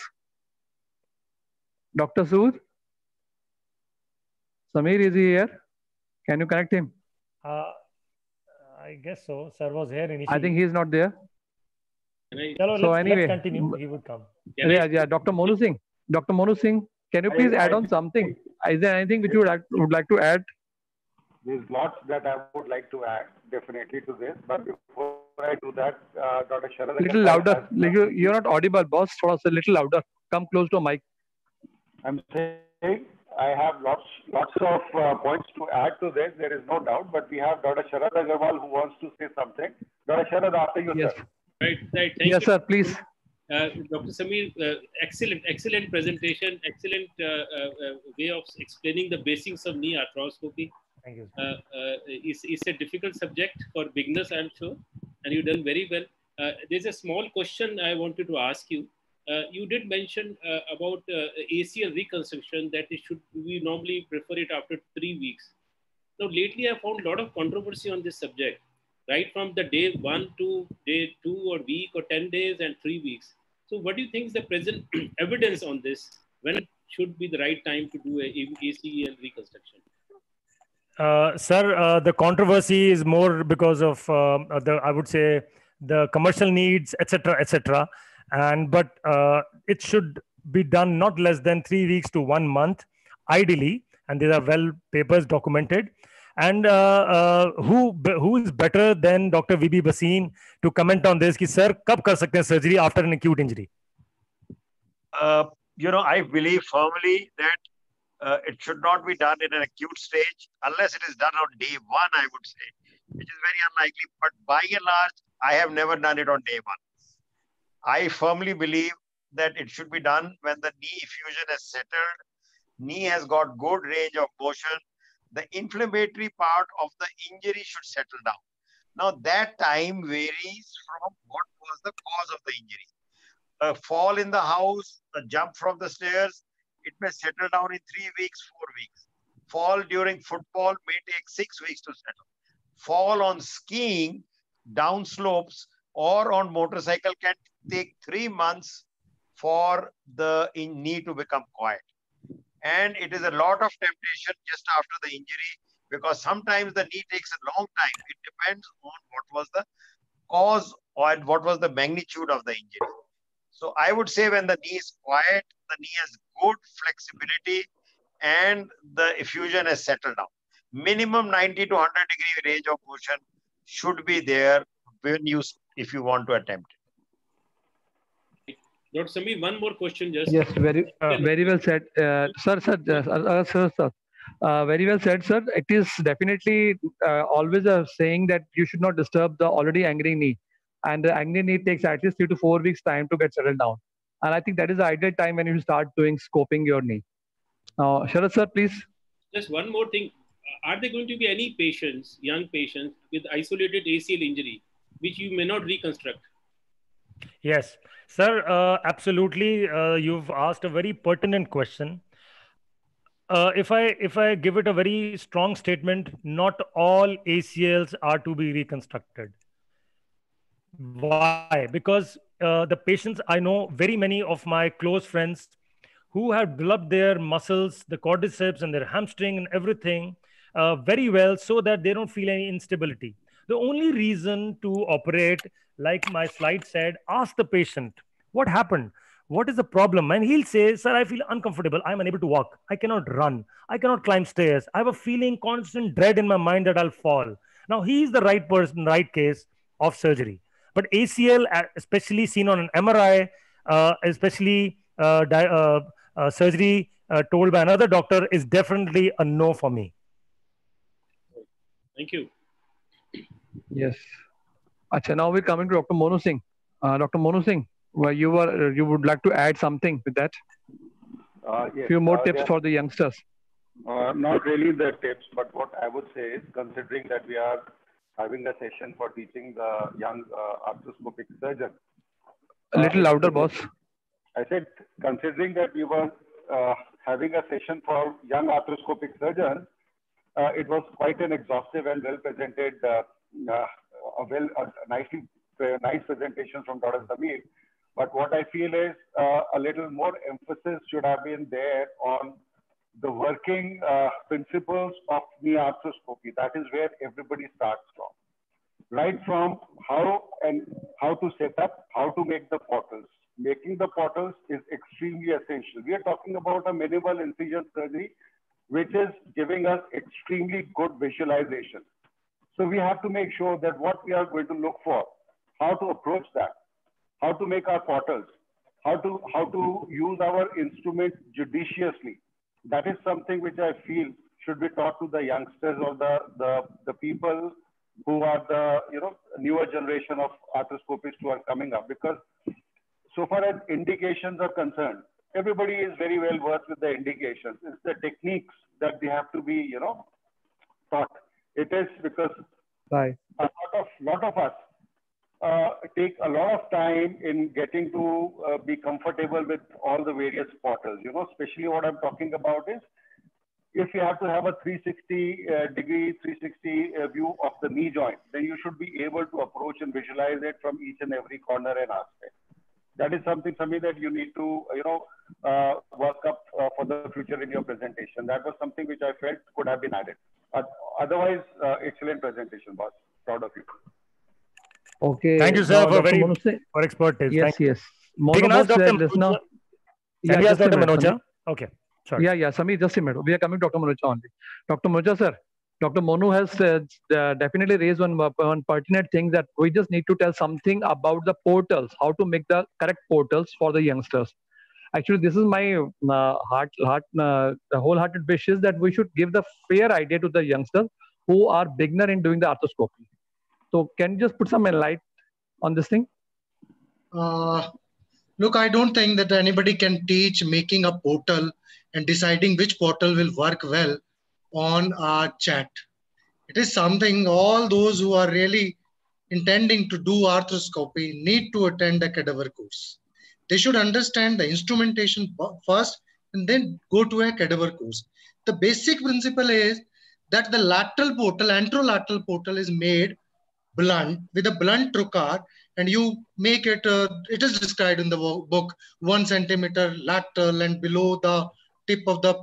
Dr. Sood? Sameer, is he here? Can you connect him? I guess so. Sir was here initially. I think he's not there. So anyway, let's continue. He would come. Yeah. Dr. Monu Singh. Dr. Monu Singh, can you please add on something? Is there anything which you would like to add? There's lots that I would like to add definitely to this, but before I do that, Dr. Sharad. Little louder. You're not audible, boss. A little louder. Come close to a mic. I'm saying I have lots of points to add to this. There is no doubt, but we have Dr. Sharad Agarwal who wants to say something. Dr. Sharad, after you, yes. Sir. Right. Thank yes, you. Sir, please. Dr. Sameer, excellent presentation, excellent way of explaining the basics of knee arthroscopy. Thank you. It's a difficult subject for beginners, I'm sure, and you've done very well. There's a small question I wanted to ask you. You did mention about ACL reconstruction that we normally prefer it after 3 weeks. Now, lately I found a lot of controversy on this subject, right from the day 1 to day 2 or week or 10 days and 3 weeks. So what do you think is the present evidence on this? When should be the right time to do a ACL reconstruction? Sir, the controversy is more because of I would say the commercial needs, etc. But it should be done not less than 3 weeks to 1 month, ideally, and these are papers documented. And who is better than Dr. V.B. Baseen to comment on this? Ki, sir, kab kar sakte hain surgery after an acute injury? You know, I believe firmly that it should not be done in an acute stage unless it is done on day 1, I would say, which is very unlikely. But by and large, I have never done it on day 1. I firmly believe that it should be done when the knee effusion has settled, knee has got good range of motion, the inflammatory part of the injury should settle down. Now that time varies from what was the cause of the injury. A fall in the house, a jump from the stairs, it may settle down in 3 weeks, 4 weeks. Fall during football may take 6 weeks to settle. Fall on skiing, down slopes, or on motorcycle can take 3 months for the knee to become quiet. And it is a lot of temptation just after the injury because sometimes the knee takes a long time. It depends on what was the cause or what was the magnitude of the injury. So I would say when the knee is quiet, the knee has good flexibility and the effusion has settled down. Minimum 90 to 100 degree range of motion should be there if you want to attempt it. Dr. Sameer, one more question just. Yes, very well said. Sir. Very well said, sir. It is definitely always a saying that you should not disturb the already angry knee. And the angry knee takes at least 3 to 4 weeks time to get settled down. And I think that is the ideal time when you start doing scoping your knee. Now, Sharad sir, please. Just one more thing. Are there going to be any patients, young patients, with isolated ACL injury, which you may not reconstruct? Yes, sir, absolutely. You've asked a very pertinent question. If I give it a very strong statement, not all ACLs are to be reconstructed. Why? Because the patients, I know very many of my close friends who have developed their muscles, the quadriceps and their hamstring and everything very well, so that they don't feel any instability. The only reason to operate, like my slide said, ask the patient, what happened? What is the problem? And he'll say, sir, I feel uncomfortable. I'm unable to walk. I cannot run. I cannot climb stairs. I have a feeling, constant dread in my mind that I'll fall. Now, he's the right person, right case of surgery. But ACL, especially seen on an MRI, especially surgery told by another doctor, is definitely a no for me. Thank you. Yes. Achha, now we're coming to Dr. Monu Singh. Dr. Monu Singh, well, you would like to add something with that? Yes. Few more tips for the youngsters. Not really the tips, but what I would say is, considering that we are having a session for teaching the young arthroscopic surgeon. A little louder, boss. I said, considering that we were having a session for young arthroscopic surgeons, it was quite an exhaustive and well presented, nice presentation from Dr. Samir. But what I feel is a little more emphasis should have been there on the working principles of knee arthroscopy. That is where everybody starts from. Right from how to set up, how to make the portals. Making the portals is extremely essential. We are talking about a minimal incision surgery, which is giving us extremely good visualization. So we have to make sure that what we are going to look for, how to approach that, how to make our portals, how to use our instruments judiciously. That is something which I feel should be taught to the youngsters or the people who are the newer generation of arthroscopists who are coming up. Because so far as indications are concerned, everybody is very well versed with the indications. It's the techniques that they have to be taught. It is because right. a lot of us take a lot of time in getting to be comfortable with all the various portals. Especially what I'm talking about is, if you have to have a 360 view of the knee joint, then you should be able to approach and visualize it from each and every corner and aspect. That is something that you need to work up for the future in your presentation. That was something which I felt could have been added. Otherwise, excellent presentation, boss. Proud of you. Okay. Thank you, sir, for expert tips. Yes, yes. We can ask Dr. Manocha. Can we ask Dr. Manocha? Okay. Sorry. Yeah, Samir, just a minute. We are coming to Dr. Manocha only. Dr. Manocha, sir. Dr. Monu has definitely raised one pertinent thing, that we just need to tell something about the portals, how to make the correct portals for the youngsters. Actually, this is my wholehearted wish is that we should give the fair idea to the youngsters who are beginner in doing the arthroscopy. So can you just put some light on this thing? Look, I don't think that anybody can teach making a portal and deciding which portal will work well on our chat. It is something all those who are really intending to do arthroscopy need to attend a cadaver course. They should understand the instrumentation first and then go to a cadaver course. The basic principle is that the lateral portal, anterolateral portal is made blunt with a blunt trocar, and you make it, it is described in the book, 1 centimeter lateral and below the tip of the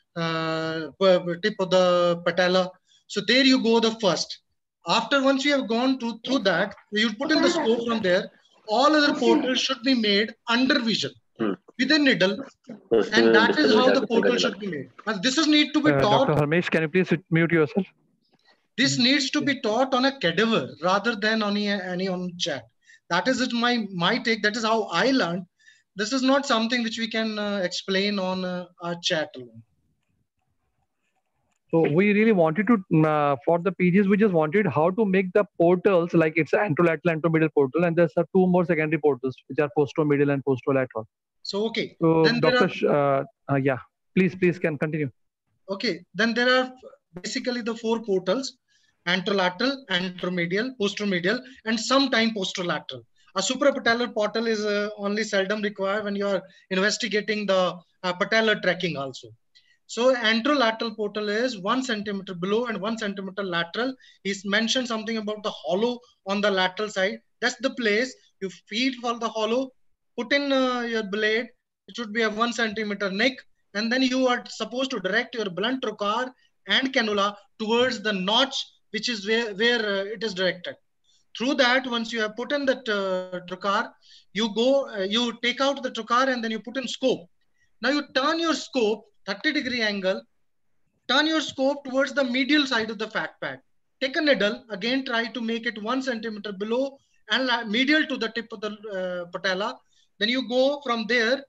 patella. So there you go, the first. After once you have gone through that, you put in the scope from there. All other portals should be made under vision with a needle, and that is how the portal should be made. And this is need to be taught. Dr. Harmesh, can you please mute yourself? This needs to be taught on a cadaver rather than on any on chat. That is it, my take. That is how I learned. This is not something which we can explain on our chat alone. So we really wanted to, for the PGs, we just wanted how to make the portals, like it's an anterolateral, anteromedial portal, and there's two more secondary portals, which are posteromedial and posterolateral. So, okay. So, Then there Dr. Yeah, please can continue. Okay, then there are basically the four portals: anterolateral, anteromedial, posteromedial, and sometime posterolateral. A suprapatellar portal is only seldom required when you are investigating the patellar tracking also. So anterolateral portal is 1 centimeter below and 1 centimeter lateral. He's mentioned something about the hollow on the lateral side. That's the place you feed for the hollow, put in your blade. It should be a 1 centimeter neck, and then you are supposed to direct your blunt trocar and cannula towards the notch, which is where it is directed. Through that, once you have put in that trocar, you go, you take out the trocar and then you put in scope. Now you turn your scope 30-degree angle, turn your scope towards the medial side of the fat pad. Take a needle, again try to make it 1 centimeter below and medial to the tip of the patella. Then you go from there,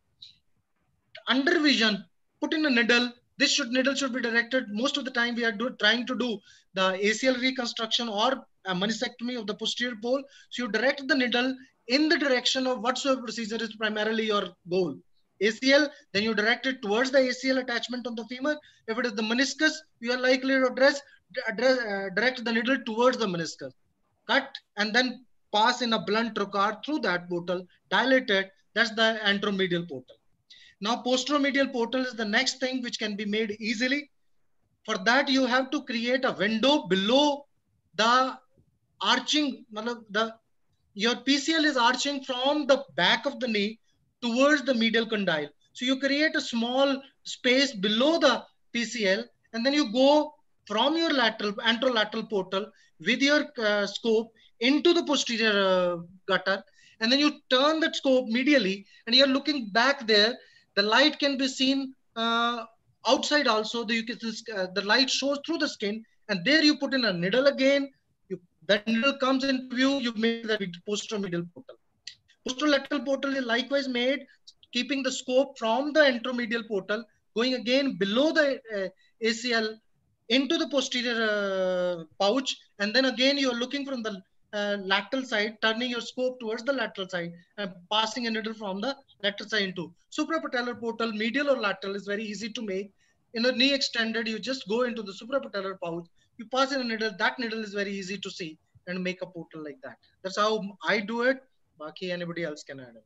under vision, put in a needle. This needle should be directed. Most of the time we are trying to do the ACL reconstruction or a meniscectomy of the posterior pole. So you direct the needle in the direction of whatsoever procedure is primarily your goal. ACL, then you direct it towards the ACL attachment on the femur. If it is the meniscus, you are likely to direct the needle towards the meniscus. Cut and then pass in a blunt trocar through that portal, dilate it. That's the anteromedial portal. Now, posteromedial portal is the next thing which can be made easily. For that, you have to create a window below the arching. Your PCL is arching from the back of the knee towards the medial condyle. So you create a small space below the PCL, and then you go from your anterolateral portal with your scope into the posterior gutter, and then you turn that scope medially, and you're looking back there. The light can be seen outside also. The light shows through the skin, and there you put in a needle again. That needle comes into view, you make the posteromedial portal. Posterolateral portal is likewise made, keeping the scope from the anteromedial portal, going again below the ACL into the posterior pouch, and then again you are looking from the lateral side, turning your scope towards the lateral side and passing a needle from the lateral side into. Suprapatellar portal, medial or lateral, is very easy to make. In a knee extended, you just go into the suprapatellar pouch, you pass in a needle, that needle is very easy to see and make a portal like that. That's how I do it. Baki, anybody else can add it.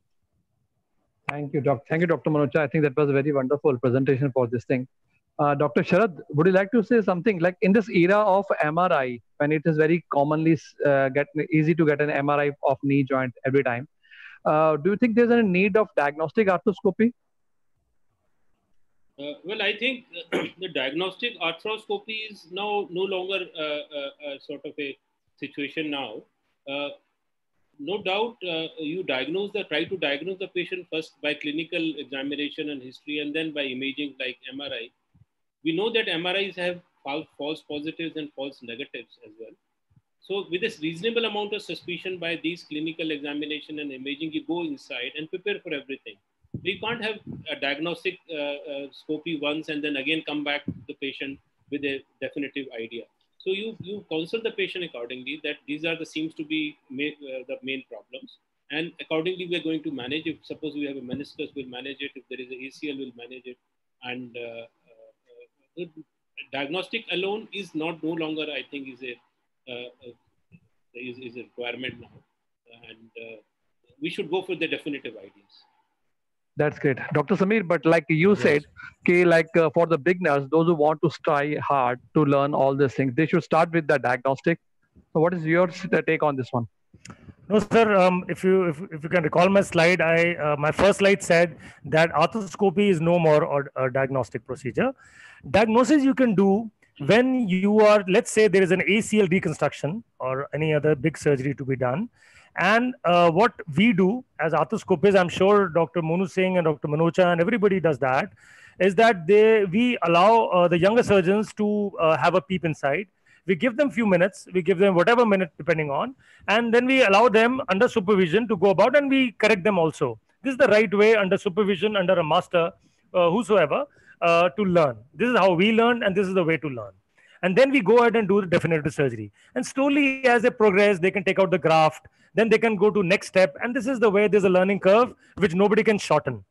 Thank you, Dr. Manocha. I think that was a very wonderful presentation for this thing. Dr. Sharad, would you like to say something? Like in this era of MRI, when it is very commonly easy to get an MRI of knee joint every time, do you think there's a need of diagnostic arthroscopy? Well, I think the diagnostic arthroscopy is now no longer sort of a situation now. No doubt, you try to diagnose the patient first by clinical examination and history, and then by imaging like MRI. We know that MRIs have false positives and false negatives as well. So with this reasonable amount of suspicion by these clinical examination and imaging, you go inside and prepare for everything. We can't have a diagnostic scopy once and then again come back to the patient with a definitive idea. So you counsel the patient accordingly that these are seems to be the main problems. And accordingly, we are going to manage it. Suppose we have a meniscus, we'll manage it. If there is an ACL, we'll manage it. And diagnostic alone is no longer, I think, is a requirement now. And we should go for the definitive ideas. That's great. Dr. Samir, but like you said, for the beginners, those who want to try hard to learn all these things, they should start with the diagnostic. So what is your take on this one? No, sir. If you can recall my slide, my first slide said that arthroscopy is no more a diagnostic procedure. Diagnosis you can do when you are, let's say there is an ACL reconstruction or any other big surgery to be done. And what we do as arthroscopists, I'm sure Dr. Monu Singh and Dr. Manocha and everybody does that, is that we allow the younger surgeons to have a peep inside. We give them few minutes, we give them whatever minute depending on, and then we allow them under supervision to go about and we correct them also. This is the right way under supervision, under a master, whosoever, to learn. This is how we learn and this is the way to learn. and then we go ahead and do the definitive surgery. And slowly, as they progress, they can take out the graft, then they can go to next step. And this is the way there's a learning curve which nobody can shorten.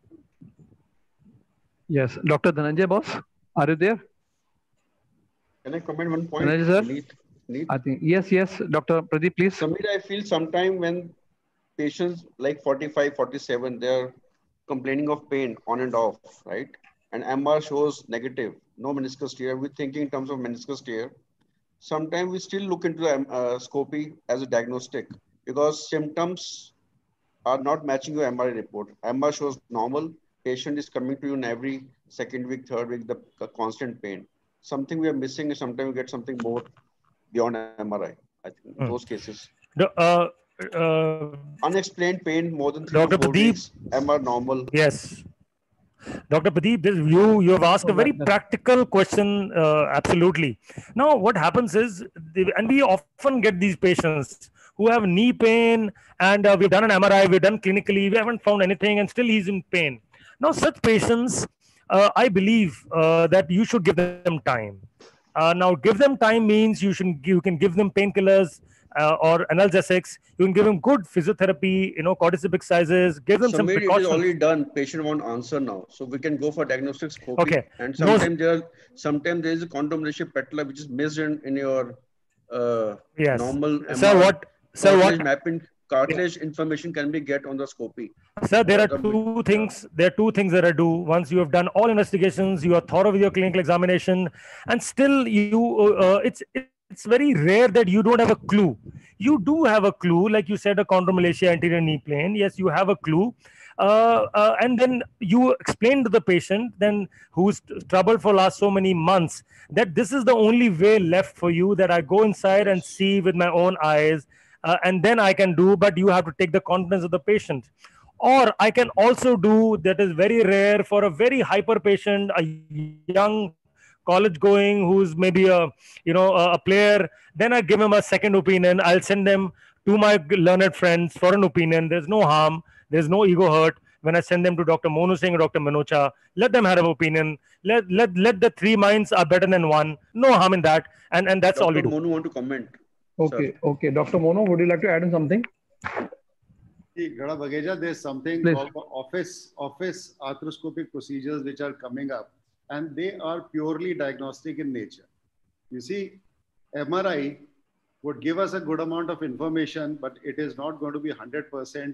Yes, Dr. Dhananjay boss, are you there? Can I comment one point? Dhananjay sir? Need? I think yes, Dr. Pradeep, please. Samir, I feel sometime when patients like 45, 47, they're complaining of pain on and off, right? And MR shows negative, no meniscus tear. We're thinking in terms of meniscus tear. Sometimes we still look into the scopy as a diagnostic because symptoms are not matching your MRI report. MR shows normal. Patient is coming to you in every second week, third week, the constant pain. Something we are missing, and sometimes we get something more beyond MRI. I think in those cases. Unexplained pain more than 3 to 4 weeks. MR normal. Yes. Dr. Pradeep, you have asked a very practical question. Absolutely. Now, what happens is, and we often get these patients who have knee pain, and we've done an MRI, we've done clinically, we haven't found anything, and still he's in pain. Now, such patients, I believe that you should give them time. Now, give them time means you can give them painkillers or analgesics. You can give them good physiotherapy, cordyceps exercises. Give them some precautions. It is already done. Patient won't answer now, so we can go for diagnostic scoping. Okay. And sometimes there is a condom-related patella which is missed in your normal MR. Mapping cartilage information can be get on the scopy. Sir, there are two things. There are two things that I do. Once you have done all investigations, you are thorough with your clinical examination, and still it's very rare that you don't have a clue. You do have a clue, like you said, a chondromalacia anterior knee plane. Yes, you have a clue. And then you explain to the patient, then who's troubled for last so many months, that this is the only way left for you, that I go inside and see with my own eyes, and then I can do, but you have to take the confidence of the patient. Or I can also do, that is very rare, for a very hyper patient, a young college going who's maybe a player, then I give him a second opinion. I'll send them to my learned friends for an opinion. There's no harm, there's no ego hurt when I send them to Dr. Monu Singh or Dr. Manocha. Let them have an opinion. Let the 3 minds are better than 1. No harm in that. And that's all we do. Dr. Monu want to comment. Okay. Dr. Monu, would you like to add on something? Gada Bagheja, there's something called office arthroscopic procedures which are coming up, and they are purely diagnostic in nature. You see, MRI would give us a good amount of information, but it is not going to be 100%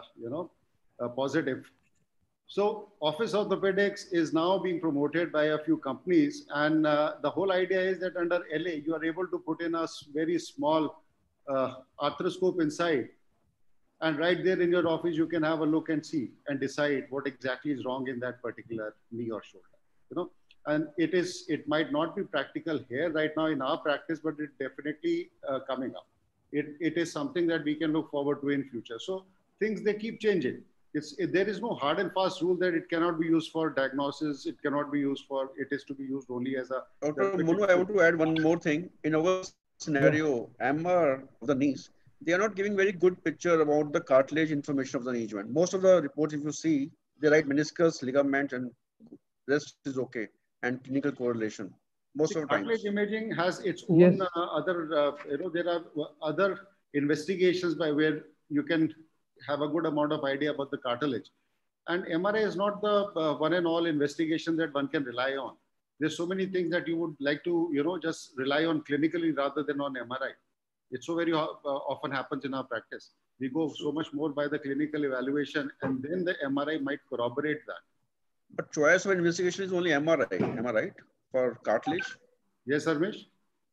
positive. So office orthopedics is now being promoted by a few companies, and the whole idea is that under LA, you are able to put in a very small arthroscope inside, and right there in your office, you can have a look and see and decide what exactly is wrong in that particular knee or shoulder. And it might not be practical here right now in our practice, but it's definitely coming up. It is something that we can look forward to in future. So things, they keep changing. There is no hard and fast rule that it cannot be used for diagnosis. It cannot be used for, it is to be used only as a... Dr. Monu, I want to add one more thing. In our scenario, MR of the knees, they are not giving very good picture about the cartilage information of the knee joint. Most of the reports, if you see, they write meniscus, ligament, and rest is okay. And clinical correlation. Most of the time. Cartilage imaging has its own other, there are other investigations by where you can have a good amount of idea about the cartilage. And MRI is not the one and all investigation that one can rely on. There's so many things that you would like to, just rely on clinically rather than on MRI. It so very often happens in our practice. We go so much more by the clinical evaluation, and then the MRI might corroborate that. But choice of investigation is only MRI, am I right? For cartilage? Yes, Armish?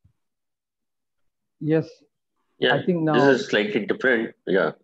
Yes. Yeah, I think now... this is slightly different. Yeah.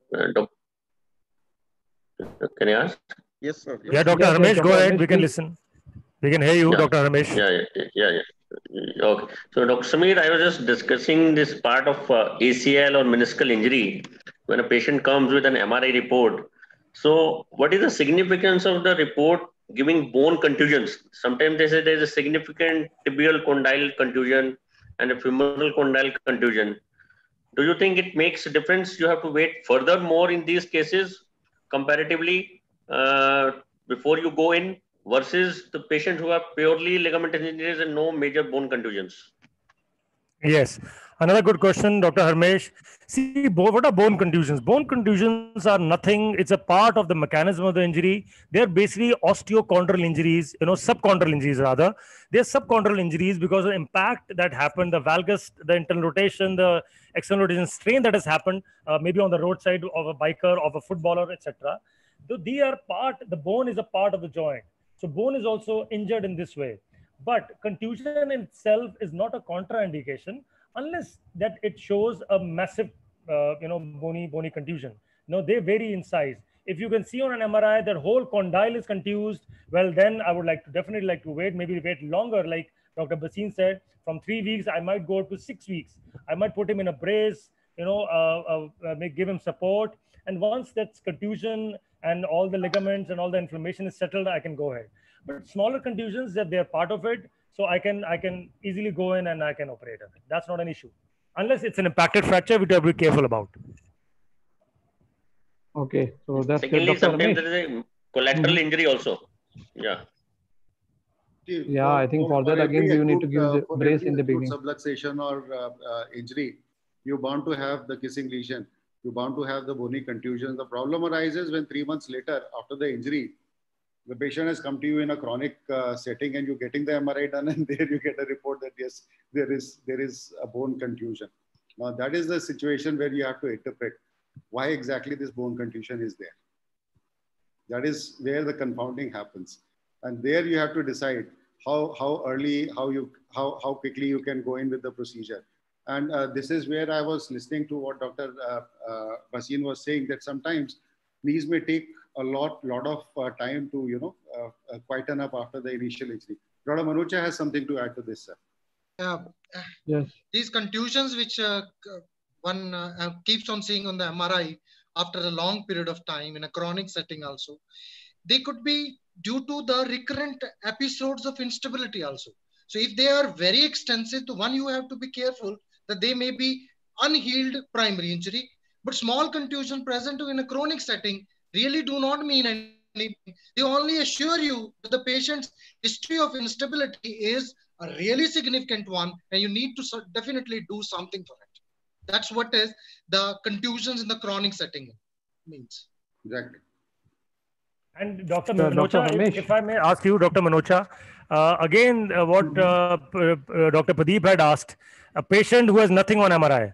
Can I ask? Yes, sir. Yeah, Dr. Ramesh, go ahead. We can listen. We can hear you, Dr. Ramesh. Yeah. Okay. So, Dr. Samir, I was just discussing this part of ACL or meniscal injury when a patient comes with an MRI report. So, what is the significance of the report giving bone contusions? Sometimes they say there is a significant tibial condyle contusion and a femoral condyle contusion. Do you think it makes a difference? You have to wait further more in these cases comparatively before you go in versus the patients who have purely ligamentous injuries and no major bone contusions? Yes. Another good question, Dr. Harmesh. See, what are bone contusions? Bone contusions are nothing. It's a part of the mechanism of the injury. They're basically osteochondral injuries, subchondral injuries rather. They're subchondral injuries because of the impact that happened, the valgus, the internal rotation, the external rotation strain that has happened, maybe on the roadside of a biker, of a footballer, etc. The bone is a part of the joint. So bone is also injured in this way. But contusion in itself is not a contraindication unless that it shows a massive, bony contusion. They vary in size. If you can see on an MRI that whole condyle is contused, well, then I would definitely like to maybe wait longer. Like Dr. Bhasin said, from 3 weeks, I might go to 6 weeks. I might put him in a brace, give him support. And once that's contusion and all the ligaments and all the inflammation is settled, I can go ahead. But smaller contusions, that they're part of it, so I can easily go in and I can operate on it. That's not an issue, unless it's an impacted fracture, which I have to be careful about. Okay, so that's secondly, sometimes there is a collateral injury also. Yeah. Yeah, I think for that again you need to give the brace in the beginning. Subluxation or injury, you're bound to have the kissing lesion. You're bound to have the bony contusion. The problem arises when 3 months later, after the injury, the patient has come to you in a chronic setting and you're getting the MRI done, and there you get a report that yes, there is a bone contusion. Now that is the situation where you have to interpret why exactly this bone contusion is there. That is where the confounding happens, and there you have to decide how early, how quickly you can go in with the procedure. And this is where I was listening to what Dr. Bhasin was saying, that sometimes knees may take a lot of time to quieten up after the initial injury. Dr. Manocha has something to add to this, sir. Yes. These contusions which one keeps on seeing on the MRI after a long period of time in a chronic setting also, they could be due to the recurrent episodes of instability also. So if they are very extensive, to one, you have to be careful that they may be unhealed primary injury, but small contusion present in a chronic setting really do not mean anything. They only assure you that the patient's history of instability is a really significant one, and you need to definitely do something for it. That's what is the contusions in the chronic setting means. Exactly. And Dr. Manocha, if I may ask you, Dr. Manocha, again, what Dr. Pradeep had asked, a patient who has nothing on MRI,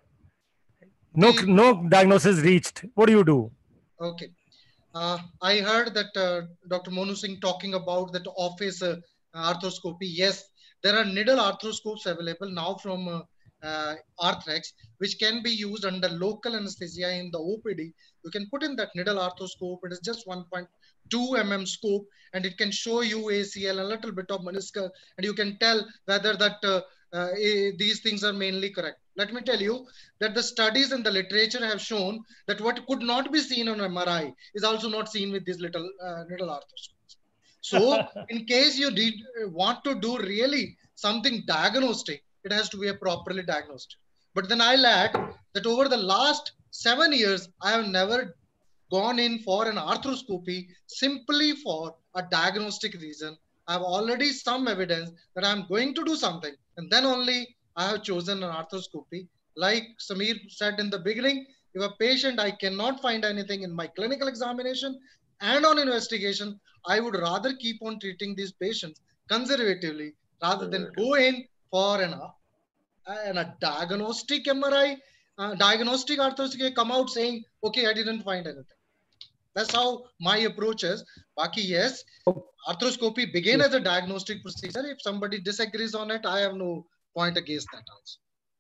no diagnosis reached, what do you do? Okay. I heard that Dr. Monu Singh talking about that office arthroscopy. Yes, there are needle arthroscopes available now from Arthrex, which can be used under local anesthesia in the OPD. You can put in that needle arthroscope. It is just 1.2 mm scope, and it can show you ACL, a little bit of meniscus, and you can tell whether that these things are mainly correct. Let me tell you that the studies and the literature have shown that what could not be seen on MRI is also not seen with these little needle arthroscopes. So in case you want to do really something diagnostic, it has to be a properly diagnosed. But then I'll add that over the last 7 years, I have never gone in for an arthroscopy simply for a diagnostic reason. I have already some evidence that I'm going to do something, and then only I have chosen an arthroscopy. Like Samir said in the beginning, if a patient, I cannot find anything in my clinical examination and on investigation, I would rather keep on treating these patients conservatively rather than go in for a diagnostic MRI, diagnostic arthroscopy, come out saying, okay, I didn't find anything. That's how my approach is. Baki, yes, arthroscopy begin as a diagnostic procedure. If somebody disagrees on it, I have no point against that also.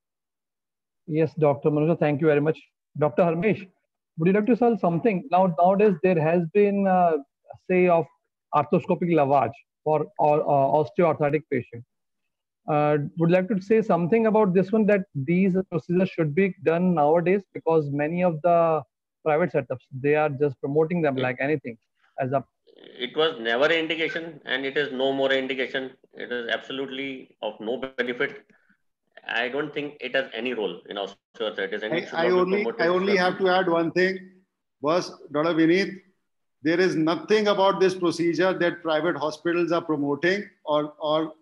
Yes, Dr. Manocha, thank you very much. Dr. Harmesh, would you like to tell something? Nowadays, there has been, say, of arthroscopic lavage for osteoarthritic patients. Would you like to say something about this one, that these procedures should be done nowadays, because many of the private setups, they are just promoting them like anything as a... It was never an indication, and it is no more an indication. It is absolutely of no benefit. I don't think it has any role in osteoarthritis. And I only have to add one thing. Was Dr. Vineet, there is nothing about this procedure that private hospitals are promoting or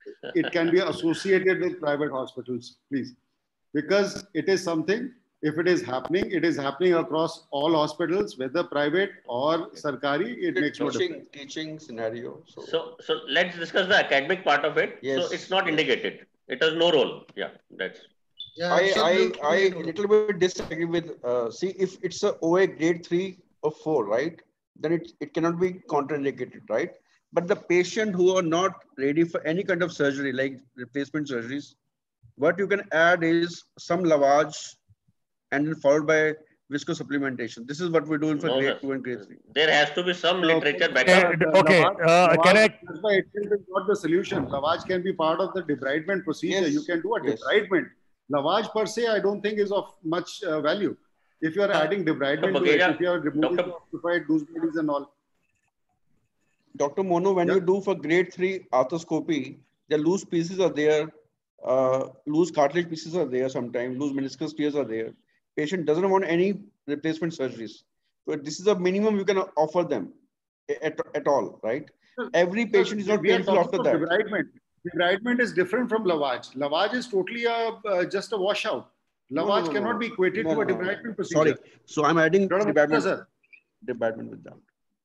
it can be associated with private hospitals, please. Because it is something, if it is happening across all hospitals, whether private or sarkari, it makes no difference. Teaching scenario. So let's discuss the academic part of it. Yes. So it's not indicated. It has no role. Yeah, that's. Yeah, I little bit disagree with, see, if it's a OA grade 3 or 4, right? Then it cannot be contraindicated, right? But the patient who are not ready for any kind of surgery, like replacement surgeries, what you can add is some lavage and then followed by viscosupplementation. This is what we do for grade 2 and grade 3. There has to be some literature backup. Okay, can I? That's why it is not the solution. Lavage can be part of the debridement procedure. Yes. You can do a debridement. Lavage per se, I don't think is of much value. If you are adding debridement to it, if you are removing ossified loose bodies and all. Dr. Mono, when you do for grade 3 arthroscopy, the loose pieces are there, loose cartilage pieces are there sometimes, loose meniscus tears are there. Patient doesn't want any replacement surgeries. So this is a minimum you can offer them at all, right? Every patient is not painful after that. Debridement. Debridement is different from lavage. Lavage is totally just a washout. Lavage cannot be equated to a debridement procedure. Sorry. So I'm adding debridement with that.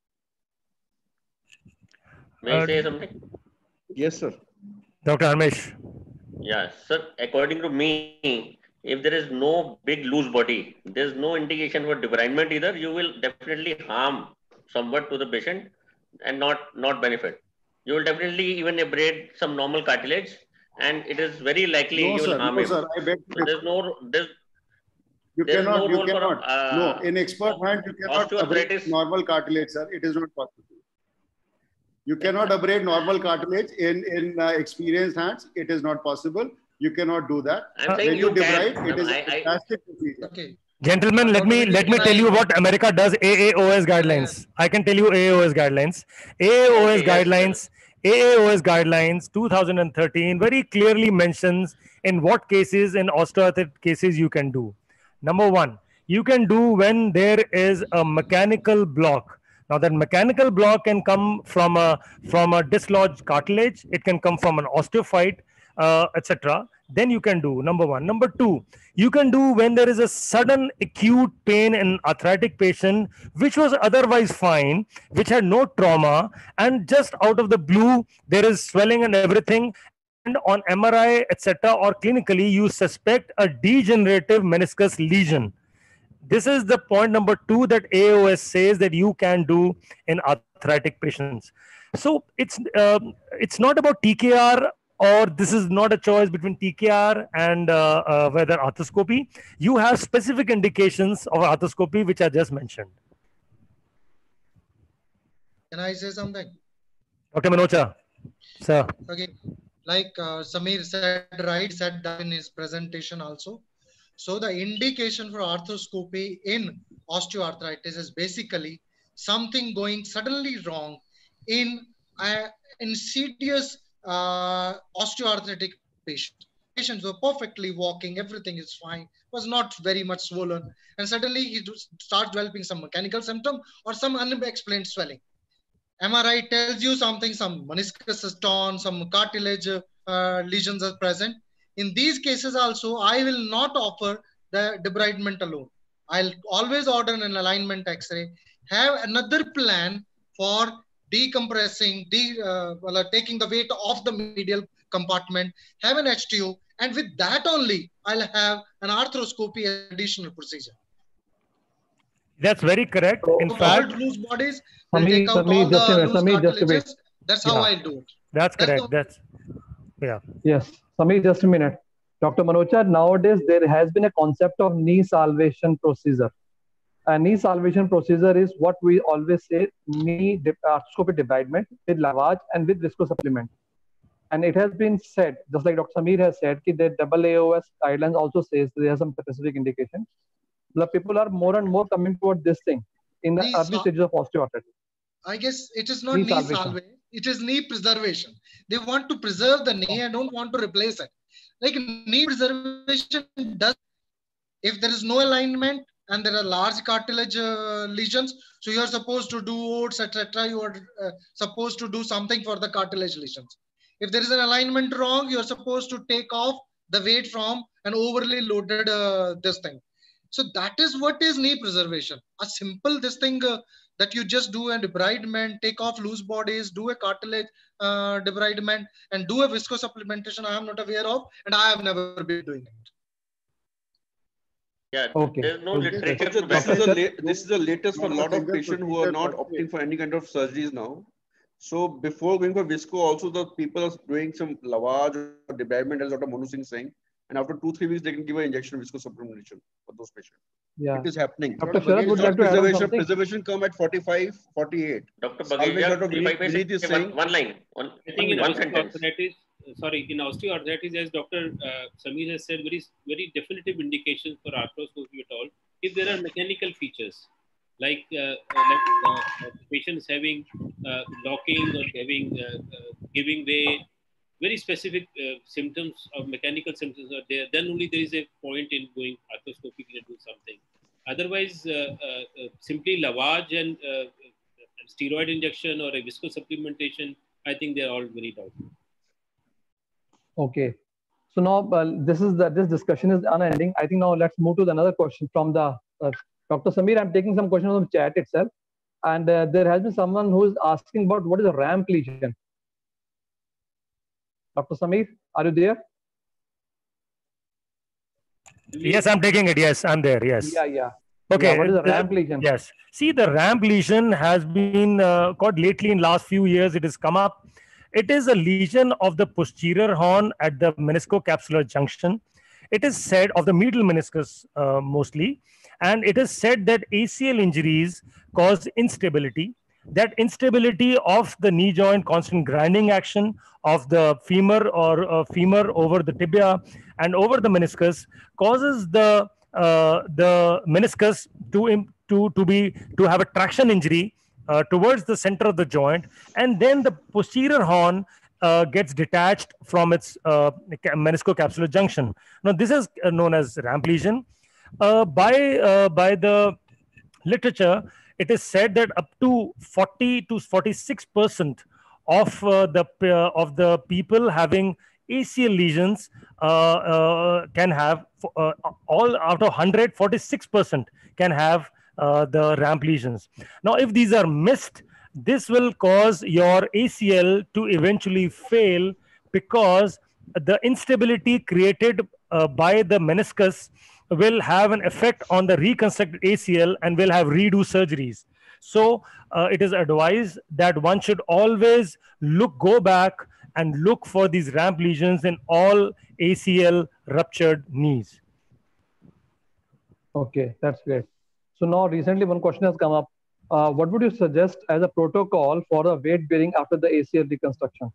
May I say something? Yes, sir. Dr. Harmesh. Yeah, sir. According to me, if there is no big loose body, there's no indication for debridement either. You will definitely harm somewhat to the patient and not benefit. You will definitely even abrade some normal cartilage, and it is very likely you will harm him. Sir, I beg you cannot. No, in expert hand, you cannot abrade normal cartilage, sir. It is not possible. You cannot abrade normal cartilage in experienced hands. It is not possible. You cannot do that. When you debride, it is a fantastic procedure. Okay. Gentlemen, let me tell you what America does. AAOS guidelines. I can tell you AAOS guidelines. AAOS guidelines 2013 very clearly mentions in what cases, in osteoarthritis cases, you can do. Number one, you can do when there is a mechanical block. Now that mechanical block can come from a dislodged cartilage. It can come from an osteophyte, etc. Then you can do number one. Number two, you can do when there is a sudden acute pain in an arthritic patient, which was otherwise fine, which had no trauma, and just out of the blue, there is swelling and everything. And on MRI, etc., or clinically, you suspect a degenerative meniscus lesion. This is the point number two that AAOS says that you can do in arthritic patients. So it's not about TKR, or this is not a choice between TKR and whether arthroscopy. You have specific indications of arthroscopy, which I just mentioned. Can I say something? Dr. Manocha, sir. Okay, like Samir said that in his presentation also. So the indication for arthroscopy in osteoarthritis is basically something going suddenly wrong in insidious osteoarthritic patients were perfectly walking, everything is fine, was not very much swollen, and suddenly he starts developing some mechanical symptom or some unexplained swelling. MRI tells you something, some meniscus is torn, some cartilage lesions are present. In these cases also, I will not offer the debridement alone. I'll always order an alignment X-ray, have another plan for decompressing, taking the weight off the medial compartment, have an HTO, and with that only, I'll have an arthroscopy additional procedure. That's very correct. In fact, loose bodies, take out all the loose cartilages. That's how I'll do it. That's correct. Yes. Samir, just a minute. Dr. Manocha, nowadays there has been a concept of knee salvation procedure. A knee salvation procedure is what we always say, knee arthroscopic debridement with lavage and with viscosupplement. And it has been said, just like Dr. Samir has said, that AAOS guidelines also says there are some specific indications. The people are more and more coming toward this thing in the early stages of osteoarthritis. I guess it is not knee salvation. It is knee preservation. They want to preserve the knee and don't want to replace it. Like knee preservation does, if there is no alignment and there are large cartilage lesions, so you are supposed to do OATS, etc. You are supposed to do something for the cartilage lesions. If there is an alignment wrong, you're supposed to take off the weight from an overly loaded this thing. So that is what is knee preservation. A simple this thing that you just do a debridement, take off loose bodies, do a cartilage debridement, and do a visco supplementation. I am not aware of, and I have never been doing it. Yeah, Okay. there's no literature. So this is the latest for a lot of patients who are not opting for any kind of surgeries now. So before going for visco, also the people are doing some lavage or debridement, as Dr. Monu Singh is saying, and after 2-3 weeks they can give an injection of visco supplementation for those patients. Yeah, it is happening. Dr. Sharad, would you like to add on something? Preservation come at 45, 48. Dr. Bagheliya, one line, I think in osteoarthritis, sorry, in osteoarthritis, as Dr. Sameer has said, very definitive indications for arthroscopy at all. If there are mechanical features, like patients having locking or giving way, very specific symptoms of mechanical symptoms are there, then only there is a point in going arthroscopically and do something. Otherwise, simply lavage and steroid injection or a visco supplementation, I think they're all very doubtful. Okay. So now this discussion is unending. I think now let's move to another question from the Dr. Sameer. I'm taking some questions from the chat itself, and there has been someone who is asking about what is a ramp lesion. Dr. Sameer, are you there? Yes, I'm taking it. Yes, I'm there. Yes. Yeah. Okay. Yeah, what is a ramp lesion? Yes. See, the ramp lesion has been caught lately in last few years. It has come up. It is a lesion of the posterior horn at the meniscocapsular junction. It is said of the medial meniscus mostly, and it is said that ACL injuries cause instability. That instability of the knee joint, constant grinding action of the femur or femur over the tibia and over the meniscus causes the meniscus to have a traction injury towards the center of the joint, and then the posterior horn gets detached from its meniscocapsular junction. Now, this is known as ramp lesion. By the literature, it is said that up to 40 to 46% of the people having ACL lesions can have all out of 100, 46% can have the ramp lesions. Now, if these are missed, this will cause your ACL to eventually fail because the instability created by the meniscus will have an effect on the reconstructed ACL and will have redo surgeries. So it is advised that one should always go back and look for these ramp lesions in all ACL ruptured knees. Okay, that's great. So now recently one question has come up. What would you suggest as a protocol for the weight bearing after the ACL reconstruction?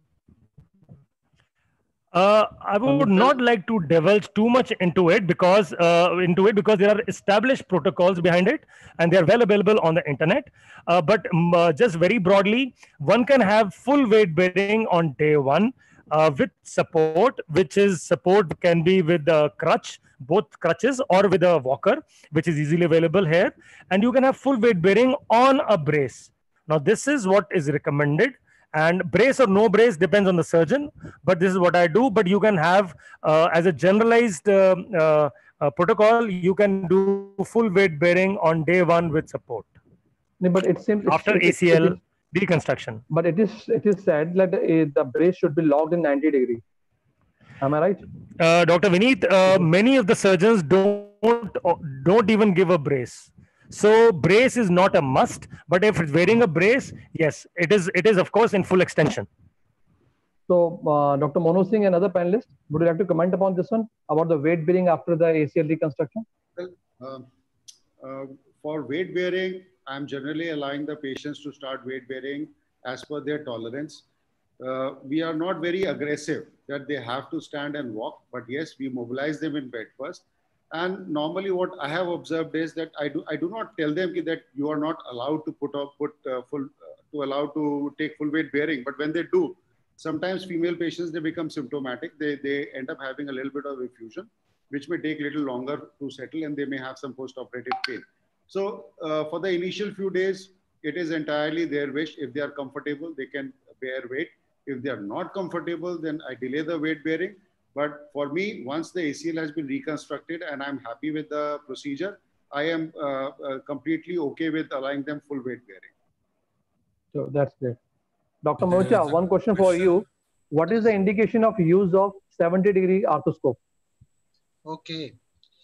I would not like to divulge too much into it because there are established protocols behind it and they are well available on the internet. But just very broadly, one can have full weight bearing on day one with support, which is support can be with a crutch, both crutches, or with a walker, which is easily available here. And you can have full weight bearing on a brace. Now, this is what is recommended. And brace or no brace depends on the surgeon, but this is what I do. But you can have, as a generalized protocol, you can do full weight bearing on day one with support. No, but it seems after ACL reconstruction. But it is said that the brace should be locked in 90 degrees. Am I right? Dr. Vineet, many of the surgeons don't even give a brace. So brace is not a must, but if it's wearing a brace, yes, it is of course in full extension. So Dr. Monu Singh and other panelists, would you like to comment upon this one about the weight bearing after the ACL reconstruction? Well, for weight bearing, I'm generally allowing the patients to start weight bearing as per their tolerance. We are not very aggressive that they have to stand and walk, but yes, we mobilize them in bed first. And normally what I have observed is that I do not tell them that you are not allowed to allow to take full weight bearing. But when they do, sometimes female patients, they become symptomatic. They end up having a little bit of effusion, which may take a little longer to settle, and they may have some post-operative pain. So for the initial few days, it is entirely their wish. If they are comfortable, they can bear weight. If they are not comfortable, then I delay the weight bearing. But for me, once the ACL has been reconstructed and I'm happy with the procedure, I am completely okay with allowing them full weight bearing. So that's great. Dr. Mocha, one question for you. What is the indication of use of 70-degree arthroscope? Okay.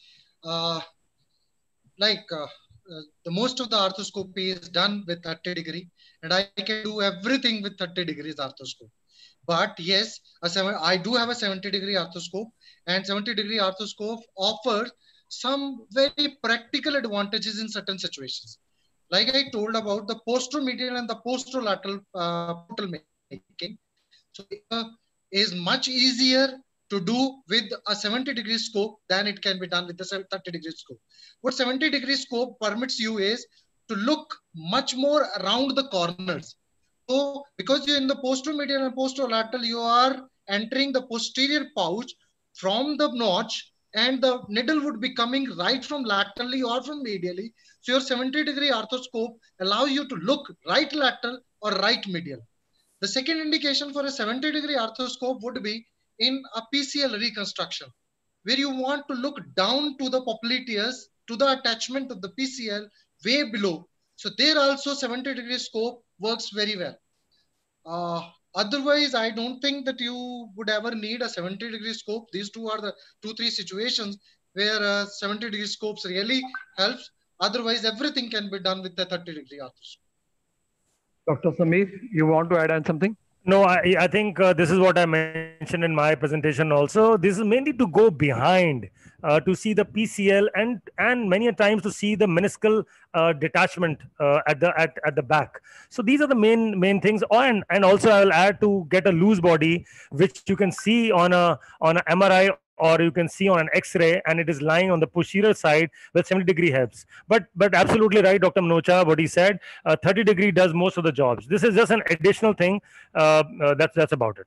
The most of the arthroscopy is done with 30 degree, and I can do everything with 30 degrees arthroscope. But yes, I do have a 70-degree arthroscope, and 70-degree arthroscope offers some very practical advantages in certain situations. Like I told about the posteromedial and the posterolateral portal making. So is much easier to do with a 70-degree scope than it can be done with the 30-degree scope. What 70-degree scope permits you is to look much more around the corners. So because you're in the posteromedial and posterolateral, you are entering the posterior pouch from the notch, and the needle would be coming right from laterally or from medially. So your 70-degree arthroscope allows you to look right lateral or right medial. The second indication for a 70-degree arthroscope would be in a PCL reconstruction, where you want to look down to the popliteus, to the attachment of the PCL way below. So there also 70-degree scope works very well. Otherwise, I don't think that you would ever need a 70-degree scope. These two are the 2-3 situations where 70-degree scopes really helps. Otherwise, everything can be done with the 30-degree arthroscope. Dr. Sameer, you want to add on something? No, I think this is what I mentioned in my presentation also. This is mainly to go behind to see the PCL and many a times to see the meniscal detachment at the back. So these are the main things. And also I will add to get a loose body, which you can see on a MRI, or you can see on an X-ray, and it is lying on the posterior side with 70-degree helps. But absolutely right, Dr. Manocha, what he said, 30-degree does most of the jobs. This is just an additional thing. That's about it.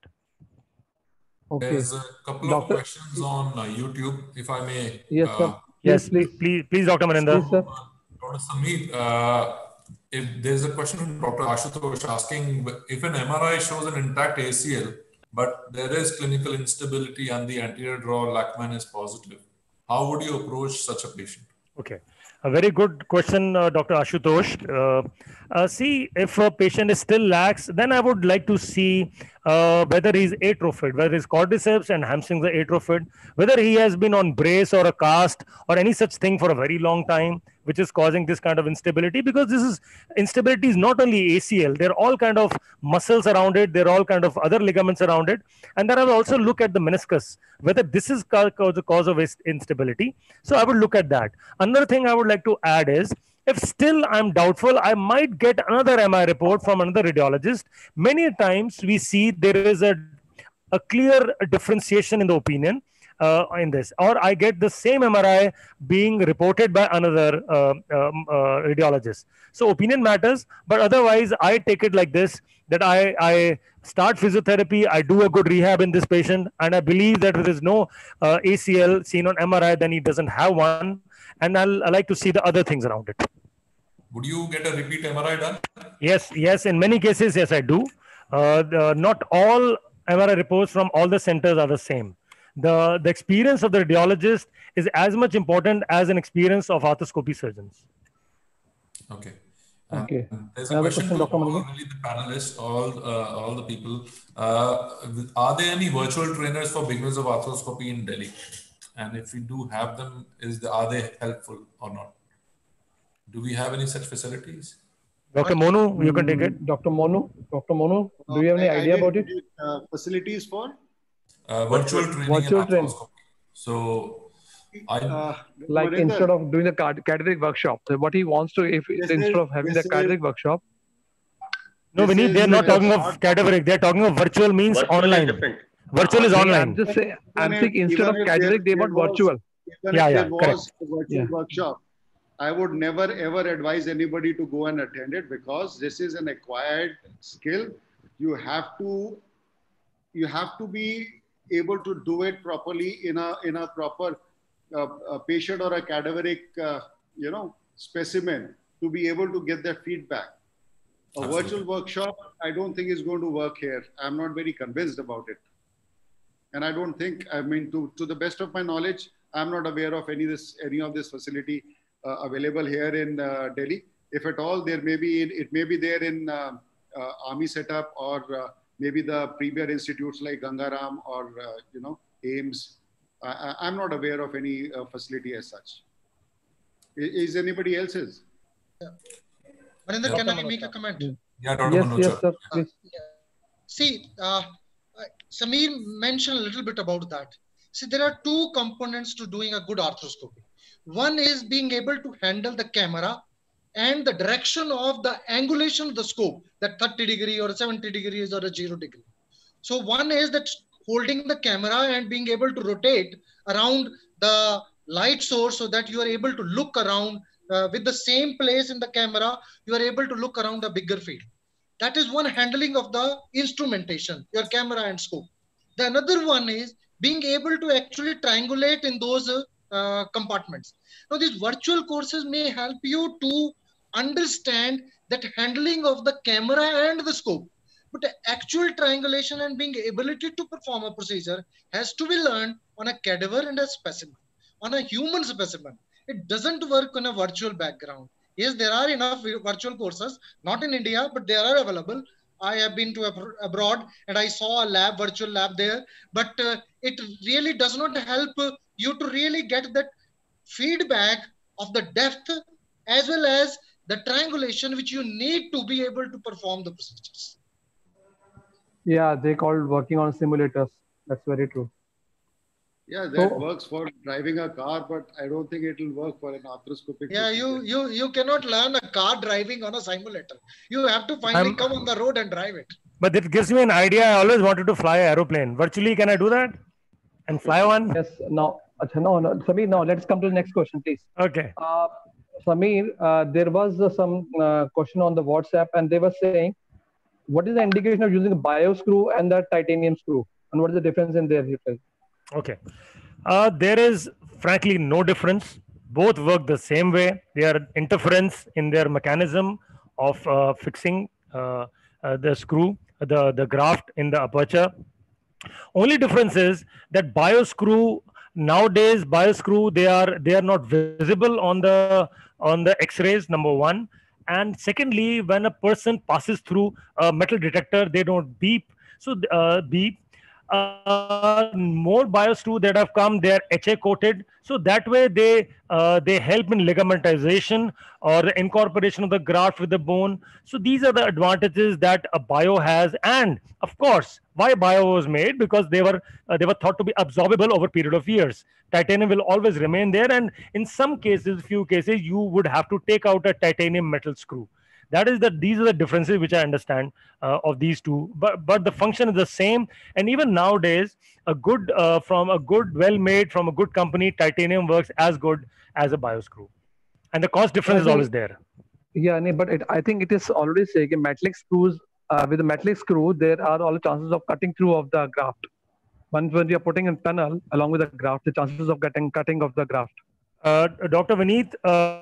Okay. There's a couple of questions on YouTube, if I may. Yes, sir. Yes, please, Dr. Maninder. Please, sir. Dr. Sameer, if there's a question from Dr. Ashutosh asking, if an MRI shows an intact ACL, but there is clinical instability and the anterior draw Lachman is positive, how would you approach such a patient? Okay. A very good question, Dr. Ashutosh. See, if a patient is still lax, then I would like to see whether he's atrophied, whether his quadriceps and hamstrings are atrophied, whether he has been on brace or a cast or any such thing for a very long time, which is causing this kind of instability. Because instability is not only ACL, there are all kind of muscles around it, there are all kind of other ligaments around it. And then I will also look at the meniscus, whether this is the cause of instability. So I would look at that. Another thing I would like to add is, if still I'm doubtful, I might get another MRI report from another radiologist. Many times we see there is a clear differentiation in the opinion in this, or I get the same MRI being reported by another radiologist. So opinion matters, but otherwise I take it like this, that I start physiotherapy, I do a good rehab in this patient, and I believe that there is no ACL seen on MRI, then he doesn't have one, and I like to see the other things around it. Would you get a repeat MRI done? Yes. In many cases, yes, I do. Not all MRI reports from all the centers are the same. The experience of the radiologist is as much important as an experience of arthroscopy surgeons. Okay. Okay. There's a question to all really the panelists, all the people. Are there any virtual trainers for beginners of arthroscopy in Delhi? And if we do have them, are they helpful or not? Do we have any such facilities? Dr. Monu, you can take it. Dr. Monu, do you have any idea about it? Facilities for? Virtual training. So, like instead of doing the cadaveric workshop, what he wants to, instead of having the cadaveric workshop. No, Vineet, they're not talking of cadaveric. They're talking of virtual means online. Virtual is online. I'm saying instead of cadaveric, they want virtual. Even if there was a virtual workshop, I would never ever advise anybody to go and attend it, because this is an acquired skill. You have to be able to do it properly in a proper patient or a cadaveric specimen to be able to get that feedback. A virtual workshop, I don't think is going to work here. I'm not very convinced about it. And I don't think, I mean, to the best of my knowledge, I'm not aware of any of this facility available here in Delhi. If at all, there may be, it may be there in army setup or maybe the premier institutes like Gangaram or, you know, AIMS. I'm not aware of any facility as such. Is anybody else's? Yeah. Maninder, can I make a comment? Yeah, Dr. Yes, Manoj. yes, sir. Please. See, Sameer mentioned a little bit about that. See, there are two components to doing a good arthroscopy. One is being able to handle the camera and the direction of the angulation of the scope, that 30 degree or 70 degrees or a 0 degree. So one is that holding the camera and being able to rotate around the light source so that you are able to look around with the same place in the camera, you are able to look around a bigger field. That is one handling of the instrumentation, your camera and scope. The another one is being able to actually triangulate in those compartments. Now, these virtual courses may help you to understand that handling of the camera and the scope. But the actual triangulation and being ability to perform a procedure has to be learned on a cadaver and a specimen, on a human specimen. It doesn't work on a virtual background. Yes, there are enough virtual courses, not in India, but they are available. I have been to abroad and I saw a lab, virtual lab there, but it really does not help you to really get that feedback of the depth as well as the triangulation which you need to be able to perform the procedures. Yeah, they called working on simulators. That's very true. Yeah, that works for driving a car, but I don't think it will work for an arthroscopic. Yeah, you cannot learn a car driving on a simulator. You have to finally come on the road and drive it. But it gives me an idea. I always wanted to fly an aeroplane. Virtually, can I do that? And fly one? Yes. No, Sameer, no, let's come to the next question, please. Okay. Sameer, there was some question on the WhatsApp and they were saying, what is the indication of using a bio screw and the titanium screw? And what is the difference in their details? Okay. There is frankly no difference. Both work the same way. They are interference in their mechanism of fixing the screw, the graft in the aperture. Only difference is that bio screw nowadays, they are not visible on the X-rays. Number one, and secondly, when a person passes through a metal detector, they don't beep. So beep. More bio screw that have come, they are HA coated, so that way they help in ligamentization or the incorporation of the graft with the bone. So these are the advantages that a bio has. And of course, why bio was made? Because they were thought to be absorbable over a period of years. Titanium will always remain there, and in some cases, few cases, you would have to take out a titanium metal screw. These are the differences which I understand of these two, but the function is the same. And even nowadays, from a good well-made, from a good company, titanium works as good as a bio screw, and the cost difference is always there. Yeah, but I think it is already saying metallic screws. With a metallic screw, there are all the chances of cutting through of the graft. When we are putting in tunnel along with the graft, the chances of cutting of the graft. Dr. Vineet,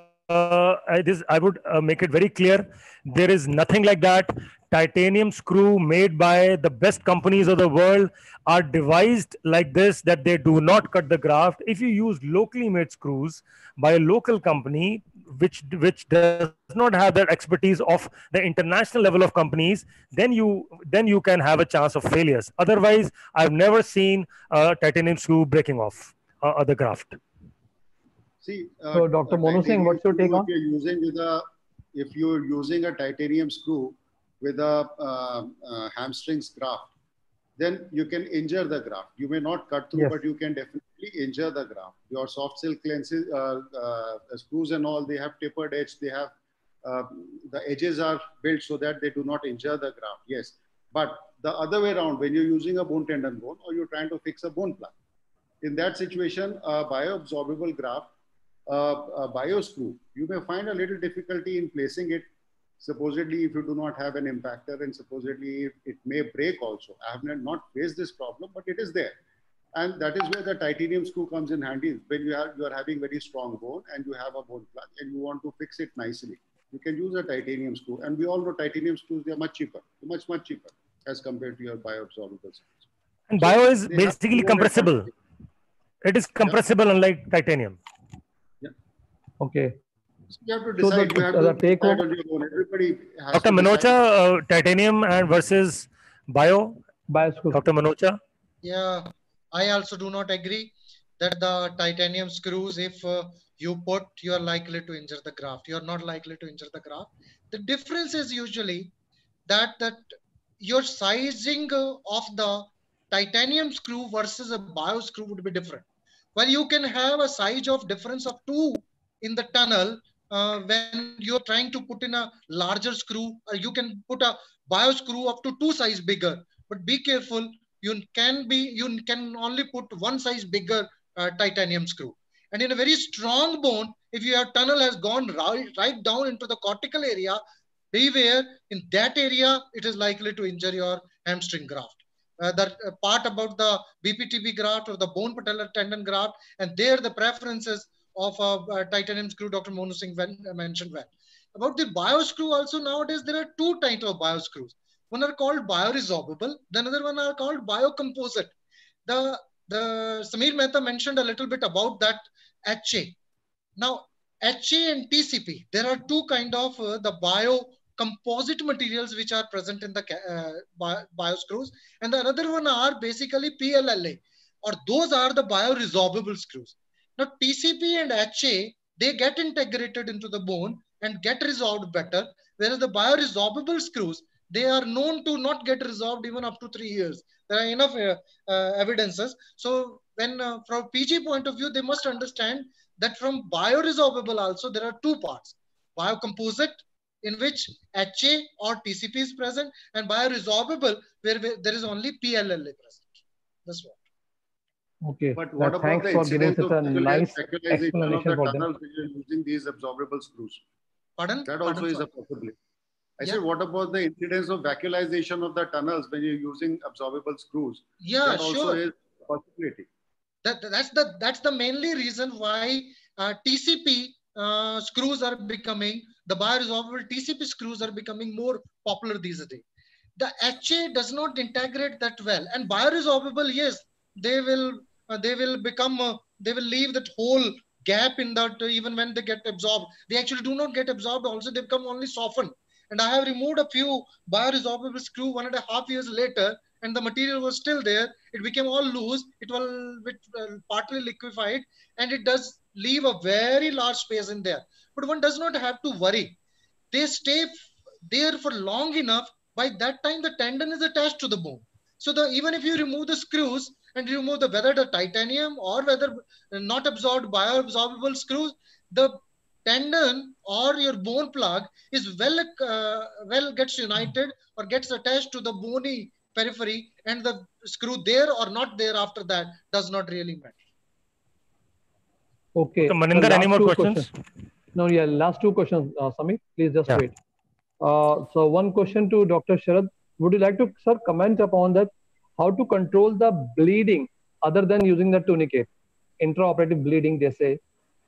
I would make it very clear. There is nothing like that. Titanium screw made by the best companies of the world are devised like this, that they do not cut the graft. If you use locally made screws by a local company, which does not have that expertise of the international level of companies, then you can have a chance of failures. Otherwise, I've never seen a titanium screw breaking off the graft. See, so Dr. Monu Singh, what's your take on? If you're using a titanium screw with a hamstrings graft, then you can injure the graft. You may not cut through, but you can definitely injure the graft. Your soft silk lenses, screws and all, they have tapered edge. They have the edges are built so that they do not injure the graft. Yes, but the other way around, when you're using a bone tendon bone or you're trying to fix a bone plug, in that situation, a bioabsorbable graft, a bio screw, you may find a little difficulty in placing it. Supposedly, if you do not have an impactor, and supposedly it may break also. I have not faced this problem, but it is there. And that is where the titanium screw comes in handy. When you are having very strong bone and you have a bone plug and you want to fix it nicely. you can use a titanium screw. And we all know titanium screws, they are much cheaper, much cheaper as compared to your bioabsorbable screws. And bio is basically compressible. It is compressible, unlike titanium. Yeah. Okay. So you have to decide. You have to take decide on your own. Everybody has Dr. to Manocha, titanium and versus bio. Screw. Dr. Manocha. Yeah, I also do not agree that the titanium screws, if you put, you are likely to injure the graft. You are not likely to injure the graft. The difference is usually that your sizing of the titanium screw versus a bio screw would be different. Well, you can have a size of difference of 2 in the tunnel when you're trying to put in a larger screw, or you can put a bio screw up to 2 size bigger. But be careful, you can only put 1 size bigger titanium screw. And in a very strong bone, if your tunnel has gone right down into the cortical area, beware, in that area, it is likely to injure your hamstring graft. The part about the BPTB graft or the bone patellar tendon graft, and there the preferences of a titanium screw, Dr. Monu Singh mentioned well. About the bio screw also, nowadays there are 2 types of bio screws. One are called bioresorbable, the other one are called biocomposite. The Samir Mehta mentioned a little bit about that HA. Now, HA and TCP, there are 2 kind of the biocomposite materials which are present in the bio screws, and the other one are basically PLLA, or those are the bioresorbable screws. Now, TCP and HA, they get integrated into the bone and get resolved better, whereas the bioresorbable screws, they are known to not get resolved even up to 3 years. There are enough evidences. So when from PG point of view, they must understand that from bioresorbable also, there are 2 parts. Biocomposite, in which HA or TCP is present, and bioresorbable, where there is only PLLA present. That's what. Okay. But what about the incidence of vacuolization of the tunnels when you're using these absorbable screws? Pardon? That also is a possibility. I said, what about the incidence of vacuolization of the tunnels when you're using absorbable screws? Yeah, that also is a possibility. That's the mainly reason why TCP screws are becoming, the bioresorbable TCP screws are becoming more popular these days. The HA does not integrate that well, and bioresorbable, yes, they will become, they will leave that whole gap in that even when they get absorbed. They actually do not get absorbed, also they become only softened. And I have removed a few bioresorbable screw 1.5 years later, and the material was still there. It became all loose. It was partly liquefied, and it does leave a very large space in there. But one does not have to worry. They stay there for long enough. By that time, the tendon is attached to the bone. So even if you remove the screws and you remove whether the titanium or whether not absorbed bioabsorbable screws, the tendon or your bone plug is well gets united or gets attached to the bony periphery, and the screw there or not there after that does not really matter. Okay. So Maninder, any more questions? No, yeah, last 2 questions, Samir. Please just wait. So one question to Dr. Sharad. Would you like to, sir, comment upon that? How to control the bleeding other than using the tourniquet? Intraoperative bleeding, they say.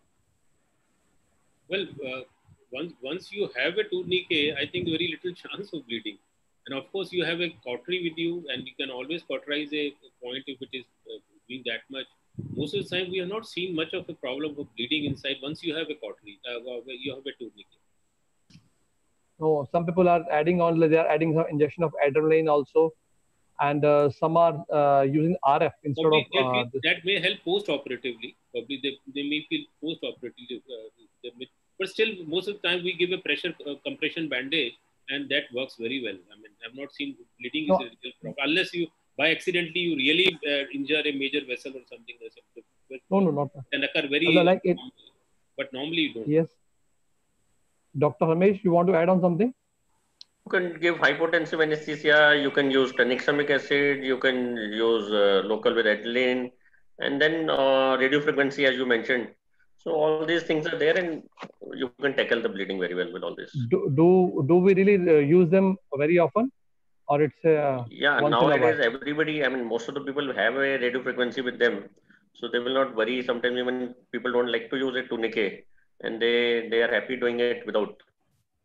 Well, once you have a tourniquet, I think very little chance of bleeding. And of course, you have a cautery with you, and you can always cauterize a point if it is doing that much. Most of the time, we have not seen much of a problem of bleeding inside once you have a cautery, you have a tourniquet. No, some people are adding on, they are adding some injection of adrenaline also. And some are using RF instead of... that may help post-operatively. Probably they may feel post-operatively. But still, most of the time, we give a pressure compression bandage, and that works very well. I mean, I've not seen bleeding is a real problem. Unless you, by accidentally, you really injure a major vessel or something. No, not that. Can occur very like it. But normally you don't. Yes. Dr. Ramesh, you want to add on something? You can give hypotensive anesthesia, you can use tranexamic acid, you can use local with adrenaline, and then radio frequency, as you mentioned. So all these things are there, and you can tackle the bleeding very well with all this. Do we really use them very often, or it's yeah, nowadays everybody, I mean, most of the people have a radio frequency with them, so they will not worry. Sometimes even people don't like to use a tourniquet, and they are happy doing it without.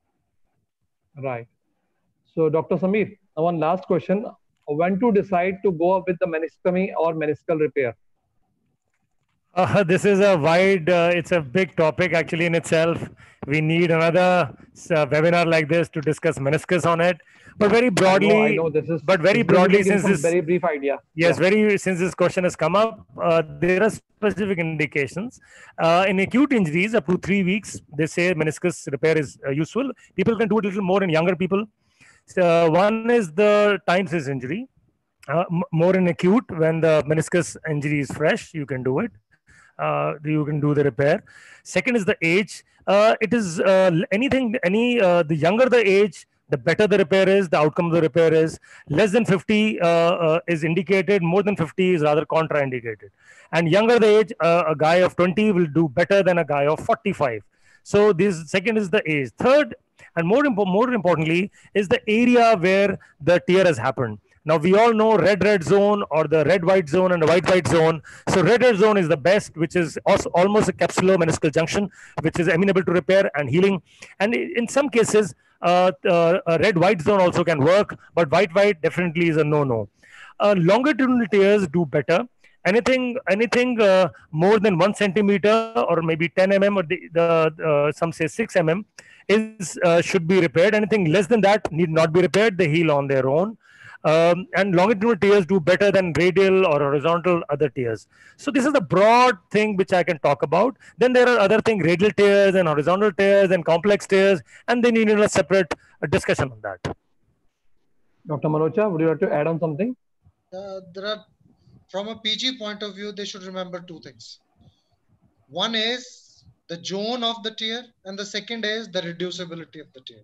Right. So, Dr. Sameer, one last question. When to decide to go with the meniscectomy or meniscal repair? This is a wide, it's a big topic actually in itself. We need another webinar like this to discuss meniscus on it. But very broadly, I know this is. But very broadly, since this very brief idea. Yes, since this question has come up, there are specific indications. In acute injuries, up to 3 weeks, they say meniscus repair is useful. People can do it a little more in younger people. So, one is the time-size injury. More in acute, when the meniscus injury is fresh, you can do it. You can do the repair. Second is the age. It is the younger the age, the better the repair is, the outcome of the repair is. Less than 50 is indicated, more than 50 is rather contraindicated. And younger the age, a guy of 20 will do better than a guy of 45. So this second is the age. Third, and more importantly, is the area where the tear has happened. Now we all know red zone or the red-white zone and the white-white zone. So red zone is the best, which is also almost a capsulomeniscal junction, which is amenable to repair and healing. And in some cases, a red-white zone also can work, but white-white definitely is a no-no. Longitudinal tears do better. Anything more than 1 centimeter or maybe 10 mm or some say 6 mm is should be repaired. Anything less than that need not be repaired. They heal on their own. And longitudinal tears do better than radial or horizontal other tears. So this is the broad thing which I can talk about. Then there are other things, radial tears and horizontal tears and complex tears, and they need a separate discussion on that. Dr. Manocha, would you like to add on something? From a PG point of view, they should remember two things. One is the zone of the tear, and the second is the reducibility of the tear.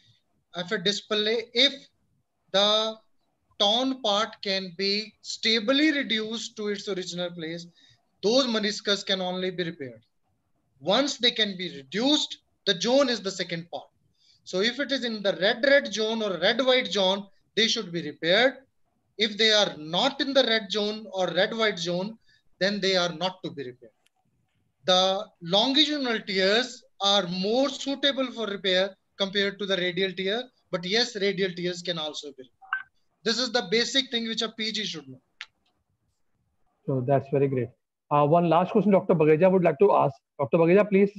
If the torn part can be stably reduced to its original place, those meniscus can only be repaired. Once they can be reduced, the zone is the second part. So if it is in the red zone or red-white zone, they should be repaired. If they are not in the red zone or red-white zone, then they are not to be repaired. The longitudinal tears are more suitable for repair compared to the radial tear, but yes, radial tears can also be repaired. This is the basic thing which a PG should know. So that's very great. One last question Dr. Bagheja would like to ask. Dr. Bagheja, please.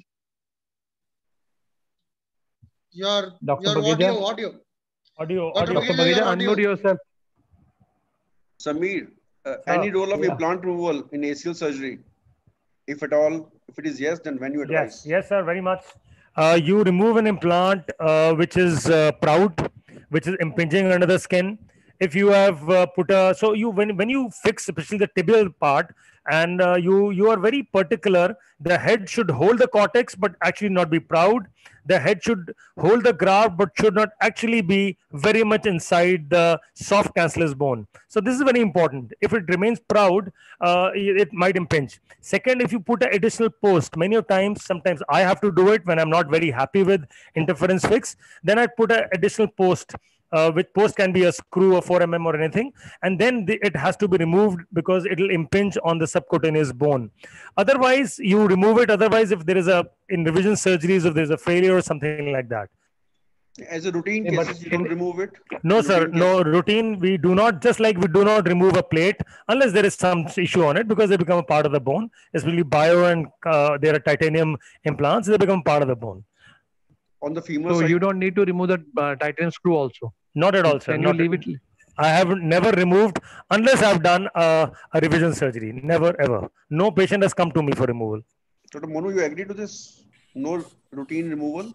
Your Dr. audio. Dr. Bagheja, unmute yourself. Sameer, any role of implant removal in ACL surgery? If at all, if it is yes, then when you advise? Yes, sir, very much. You remove an implant which is proud, which is impinging under the skin. If you have when you fix especially the tibial part, and you are very particular, the head should hold the cortex but actually not be proud. The head should hold the graft but should not actually be very much inside the soft cancellous bone. So this is very important. If it remains proud, it might impinge. Second, if you put an additional post, sometimes I have to do it when I'm not very happy with interference fix, then I put an additional post. Which post can be a screw or 4 mm or anything, and then it has to be removed because it will impinge on the subcutaneous bone. Otherwise, you remove it. Otherwise, if there is in revision surgeries, if there is a failure or something like that. As a routine case, you don't remove it? No, sir. No routine. We do not, just like we do not remove a plate unless there is some issue on it because they become a part of the bone. Especially bio and there are titanium implants, they become part of the bone. On the femur side? You don't need to remove the titanium screw also? Not at all, sir. Can you leave it? I have never removed unless I've done a revision surgery. Never, ever. No patient has come to me for removal. Dr. Monu, you agree to this? No routine removal?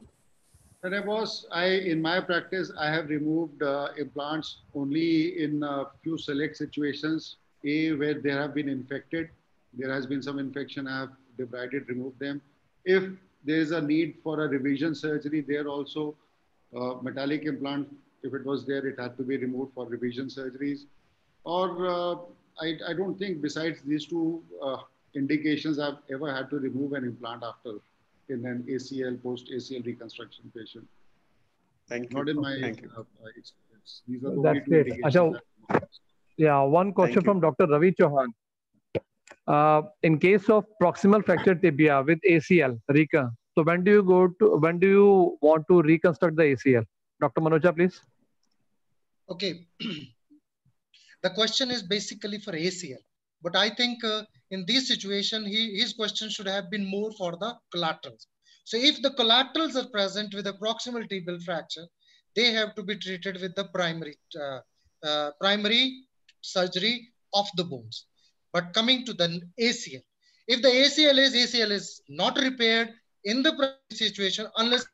In my practice, I have removed implants only in a few select situations. Where they have been infected, there has been some infection, I have debrided, removed them. If there is a need for a revision surgery, there also metallic implant, if it was there, it had to be removed for revision surgeries. Or I don't think besides these two indications, I've ever had to remove an implant after in an ACL, post-ACL reconstruction patient. Thank you. Not in my experience. These are the only two indications. Yeah, one question from Dr. Ravi Chauhan. In case of proximal fracture tibia with ACL, so when do you want to reconstruct the ACL? Dr. Manoja, please. Okay. The question is basically for ACL, but I think in this situation, his question should have been more for the collaterals. So if the collaterals are present with a proximal tibial fracture, they have to be treated with the primary surgery of the bones. But coming to the ACL, if the ACL is not repaired in the primary situation unless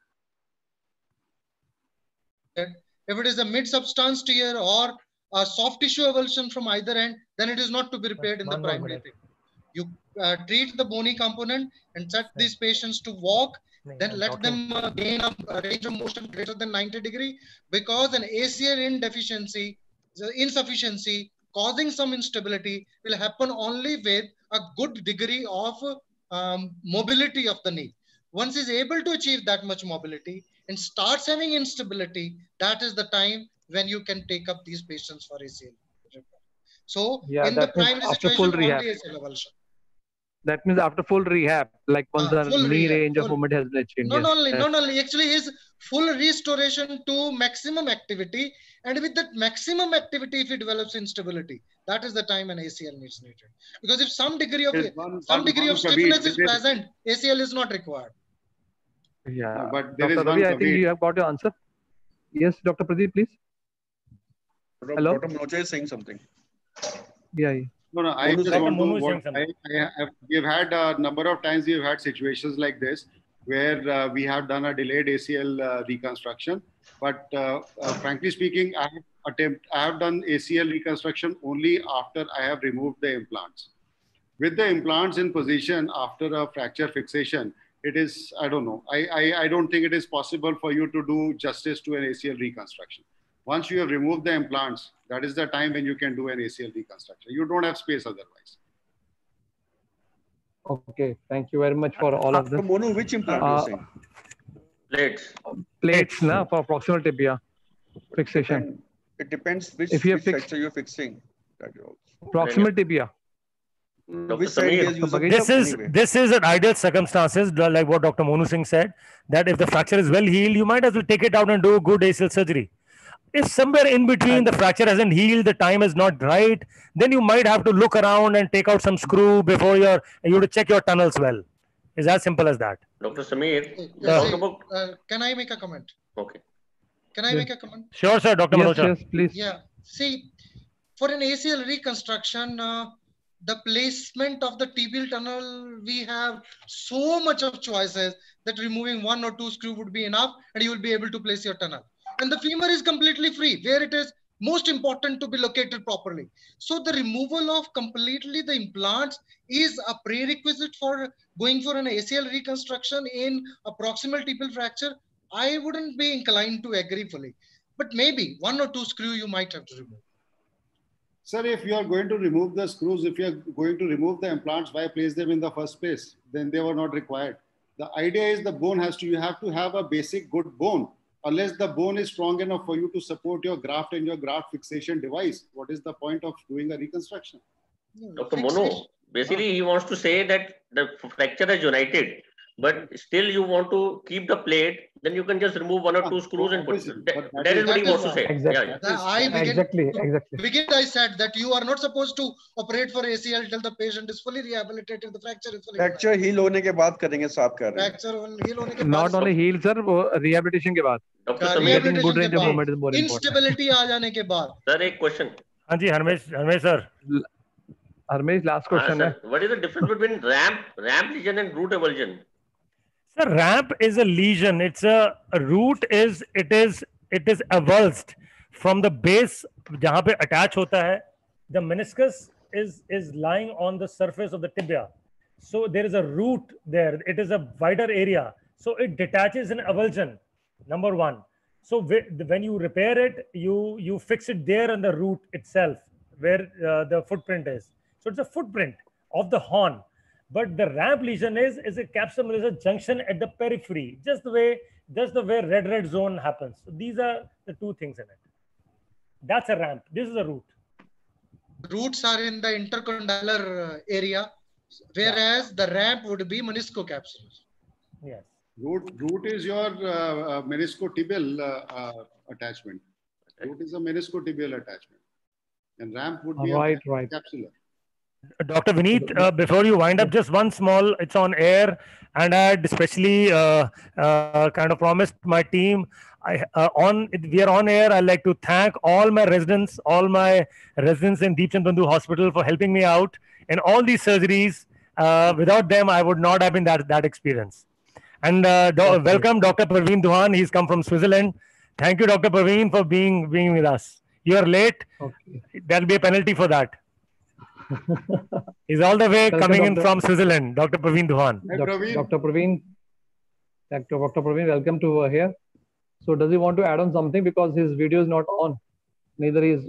if it is a mid-substance tear or a soft tissue avulsion from either end, then it is not to be repaired in the primary thing. You treat the bony component and set these patients to walk, then let them gain a range of motion greater than 90 degrees, because an ACL insufficiency causing some instability will happen only with a good degree of mobility of the knee. Once is able to achieve that much mobility and starts having instability, that is the time when you can take up these patients for ACL. So yeah, in the primary situation, only ACL avulsion. That means after full rehab, like once the knee range of movement has been achieved. Not only, actually his full restoration to maximum activity, and with that maximum activity, if he develops instability, that is the time an ACL needs needed. Because if some degree of stiffness is present, ACL is not required. Yeah, no, but there Dr. is Ravi, one I think you have got your answer. Yes, Dr. Pradeep, please. Hello? Dr. Manoja is saying something. Yeah. No, I just want to. We've had a number of times. We've had situations like this where we have done a delayed ACL reconstruction. But frankly speaking, I have done ACL reconstruction only after I have removed the implants. With the implants in position after a fracture fixation, it is, I don't know. I don't think it is possible for you to do justice to an ACL reconstruction. Once you have removed the implants, that is the time when you can do an ACL reconstruction. You don't have space otherwise. Okay, thank you very much for all of this. Monu, which implant are you saying? Plates. Plates, na, for proximal tibia fixation. It depends which fracture you're fixing. Proximal tibia. This is an ideal circumstances, like what Dr. Monu Singh said, that if the fracture is well healed, you might as well take it out and do good ACL surgery. If somewhere in between the fracture hasn't healed, the time is not right, then you might have to look around and take out some screw before you have to check your tunnels well. It's as simple as that. Dr. Samir, can I make a comment? Okay. Can I make a comment? Sure, sir. Dr. Manoja. Yes, please. Yeah. See, for an ACL reconstruction, the placement of the tibial tunnel, we have so much of choices that removing 1 or 2 screw would be enough and you will be able to place your tunnel. And the femur is completely free, where it is most important to be located properly. So the removal of completely the implants is a prerequisite for going for an ACL reconstruction in a proximal tibial fracture. I wouldn't be inclined to agree fully, but maybe 1 or 2 screw you might have to remove. Sir, if you are going to remove the screws, if you are going to remove the implants, why place them in the first place? Then they were not required. The idea is the bone you have to have a basic good bone. Unless the bone is strong enough for you to support your graft and your graft fixation device, what is the point of doing a reconstruction? Dr. Monu, basically he wants to say that the fracture is united, but still you want to keep the plate, then you can just remove 1 or 2 screws and put it. That is what he wants to say. Exactly. I said that you are not supposed to operate for ACL till the patient is fully rehabilitated, the fracture is fully fracture heal होने के बाद करेंगे साहब कर रहे हैं. Fracture heal होने के बाद. Not only heal, sir, rehabilitation के बाद. Getting good range of movement is more important. Instability आ जाने के बाद. Sir, एक question. हाँ जी, हरमेश sir. Hरmesh, last question है. What is the difference between ramp lesion and root avulsion? Sir, ramp is a lesion. It's a root is it is avulsed from the base जहाँ पे attach होता है. The meniscus is lying on the surface of the tibia. So there is a root there. It is a wider area. So it detaches an avulsion. Number 1. So when you repair it, you fix it there on the root itself where the footprint is. So it's a footprint of the horn. But the ramp lesion is a capsule major junction at the periphery, just the way red zone happens. So these are the 2 things in it. That's a ramp. This is a root. Roots are in the intercondylar area, whereas the ramp would be meniscocapsulous. Yes. Root is your meniscotibial attachment. Root is a meniscotibial attachment. And ramp would be Right. a capsular. Dr. Vineet, before you wind up, just one small, it's on air, and I had especially kind of promised my team, we are on air. I'd like to thank all my residents in Deepchand Bandhu Hospital for helping me out in all these surgeries. Without them, I would not have been that experience. And welcome, Dr. Praveen Duhan. He's come from Switzerland. Thank you, Dr. Praveen, for being with us. You are late. Okay. There'll be a penalty for that. He's all the way coming in from Switzerland, Dr. Praveen Duhan. Dr. Praveen, welcome to here. So does he want to add on something, because his video is not on? Neither is.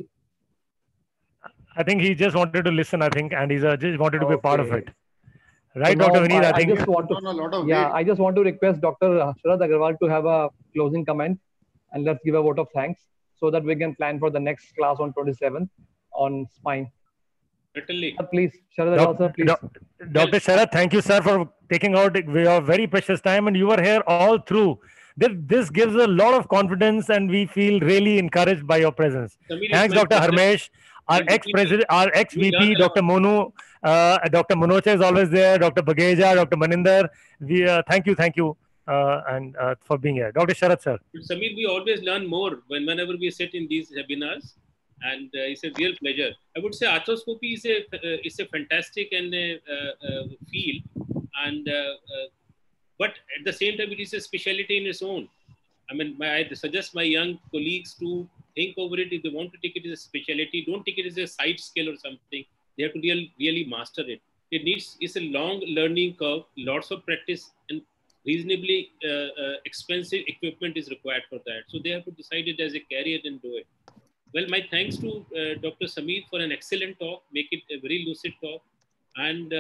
I think he just wanted to listen, and he's just wanted to be a part of it. Right, so Dr. Vineet, I just want to, I just want to request Dr. Sharad Agarwal to have a closing comment, and let's give a vote of thanks so that we can plan for the next class on 27th on spine. Certainly. Please, Sharad Agarwal, sir, please. Dr. Sharad, thank you, sir, for taking out your very precious time, and you were here all through. This gives a lot of confidence, and we feel really encouraged by your presence. Thanks, Dr. Harmesh, our ex-president, our ex-VP, Dr. Monu, Dr. Manocha is always there, Dr. Bageja, Dr. Maninder. We thank you, and for being here. Dr. Sharad, sir. Samir, we always learn more whenever we sit in these webinars, and it's a real pleasure. I would say arthroscopy is a fantastic and field, and but at the same time, it is a specialty in its own. I mean, I suggest my young colleagues to think over it. If they want to take it as a specialty, don't take it as a side skill or something. They have to really master it. It's a long learning curve, lots of practice, and reasonably expensive equipment is required for that. So they have to decide it as a career and do it. Well, my thanks to Dr. Sameer for an excellent talk, make it a very lucid talk, and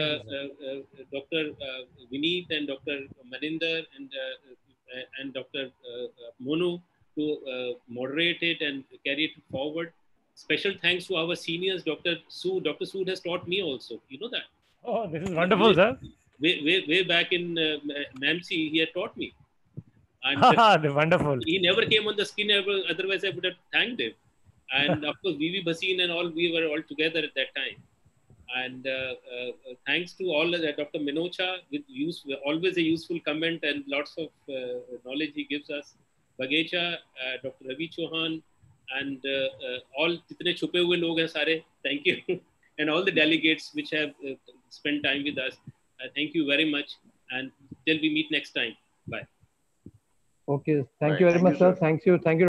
Dr. Vineet and Dr. Maninder and Dr. Monu to moderate it and carry it forward. Special thanks to our seniors, Dr. Sood. Dr. Sood has taught me also. You know that? Oh, this is wonderful, sir. Way back in MAMC, he had taught me. And wonderful. He never came on the screen, otherwise I would have thanked him. And of course, VV Bhasin and all, we were all together at that time. And thanks to all Dr. Minocha, with always a useful comment and lots of knowledge he gives us. Bagecha, Dr. Ravi Chauhan, and all jitne chupe hue log hain sare, thank you. And all the delegates which have spent time with us, thank you very much. And till we meet next time. Bye. Okay. Thank you very much, sir. Thank you.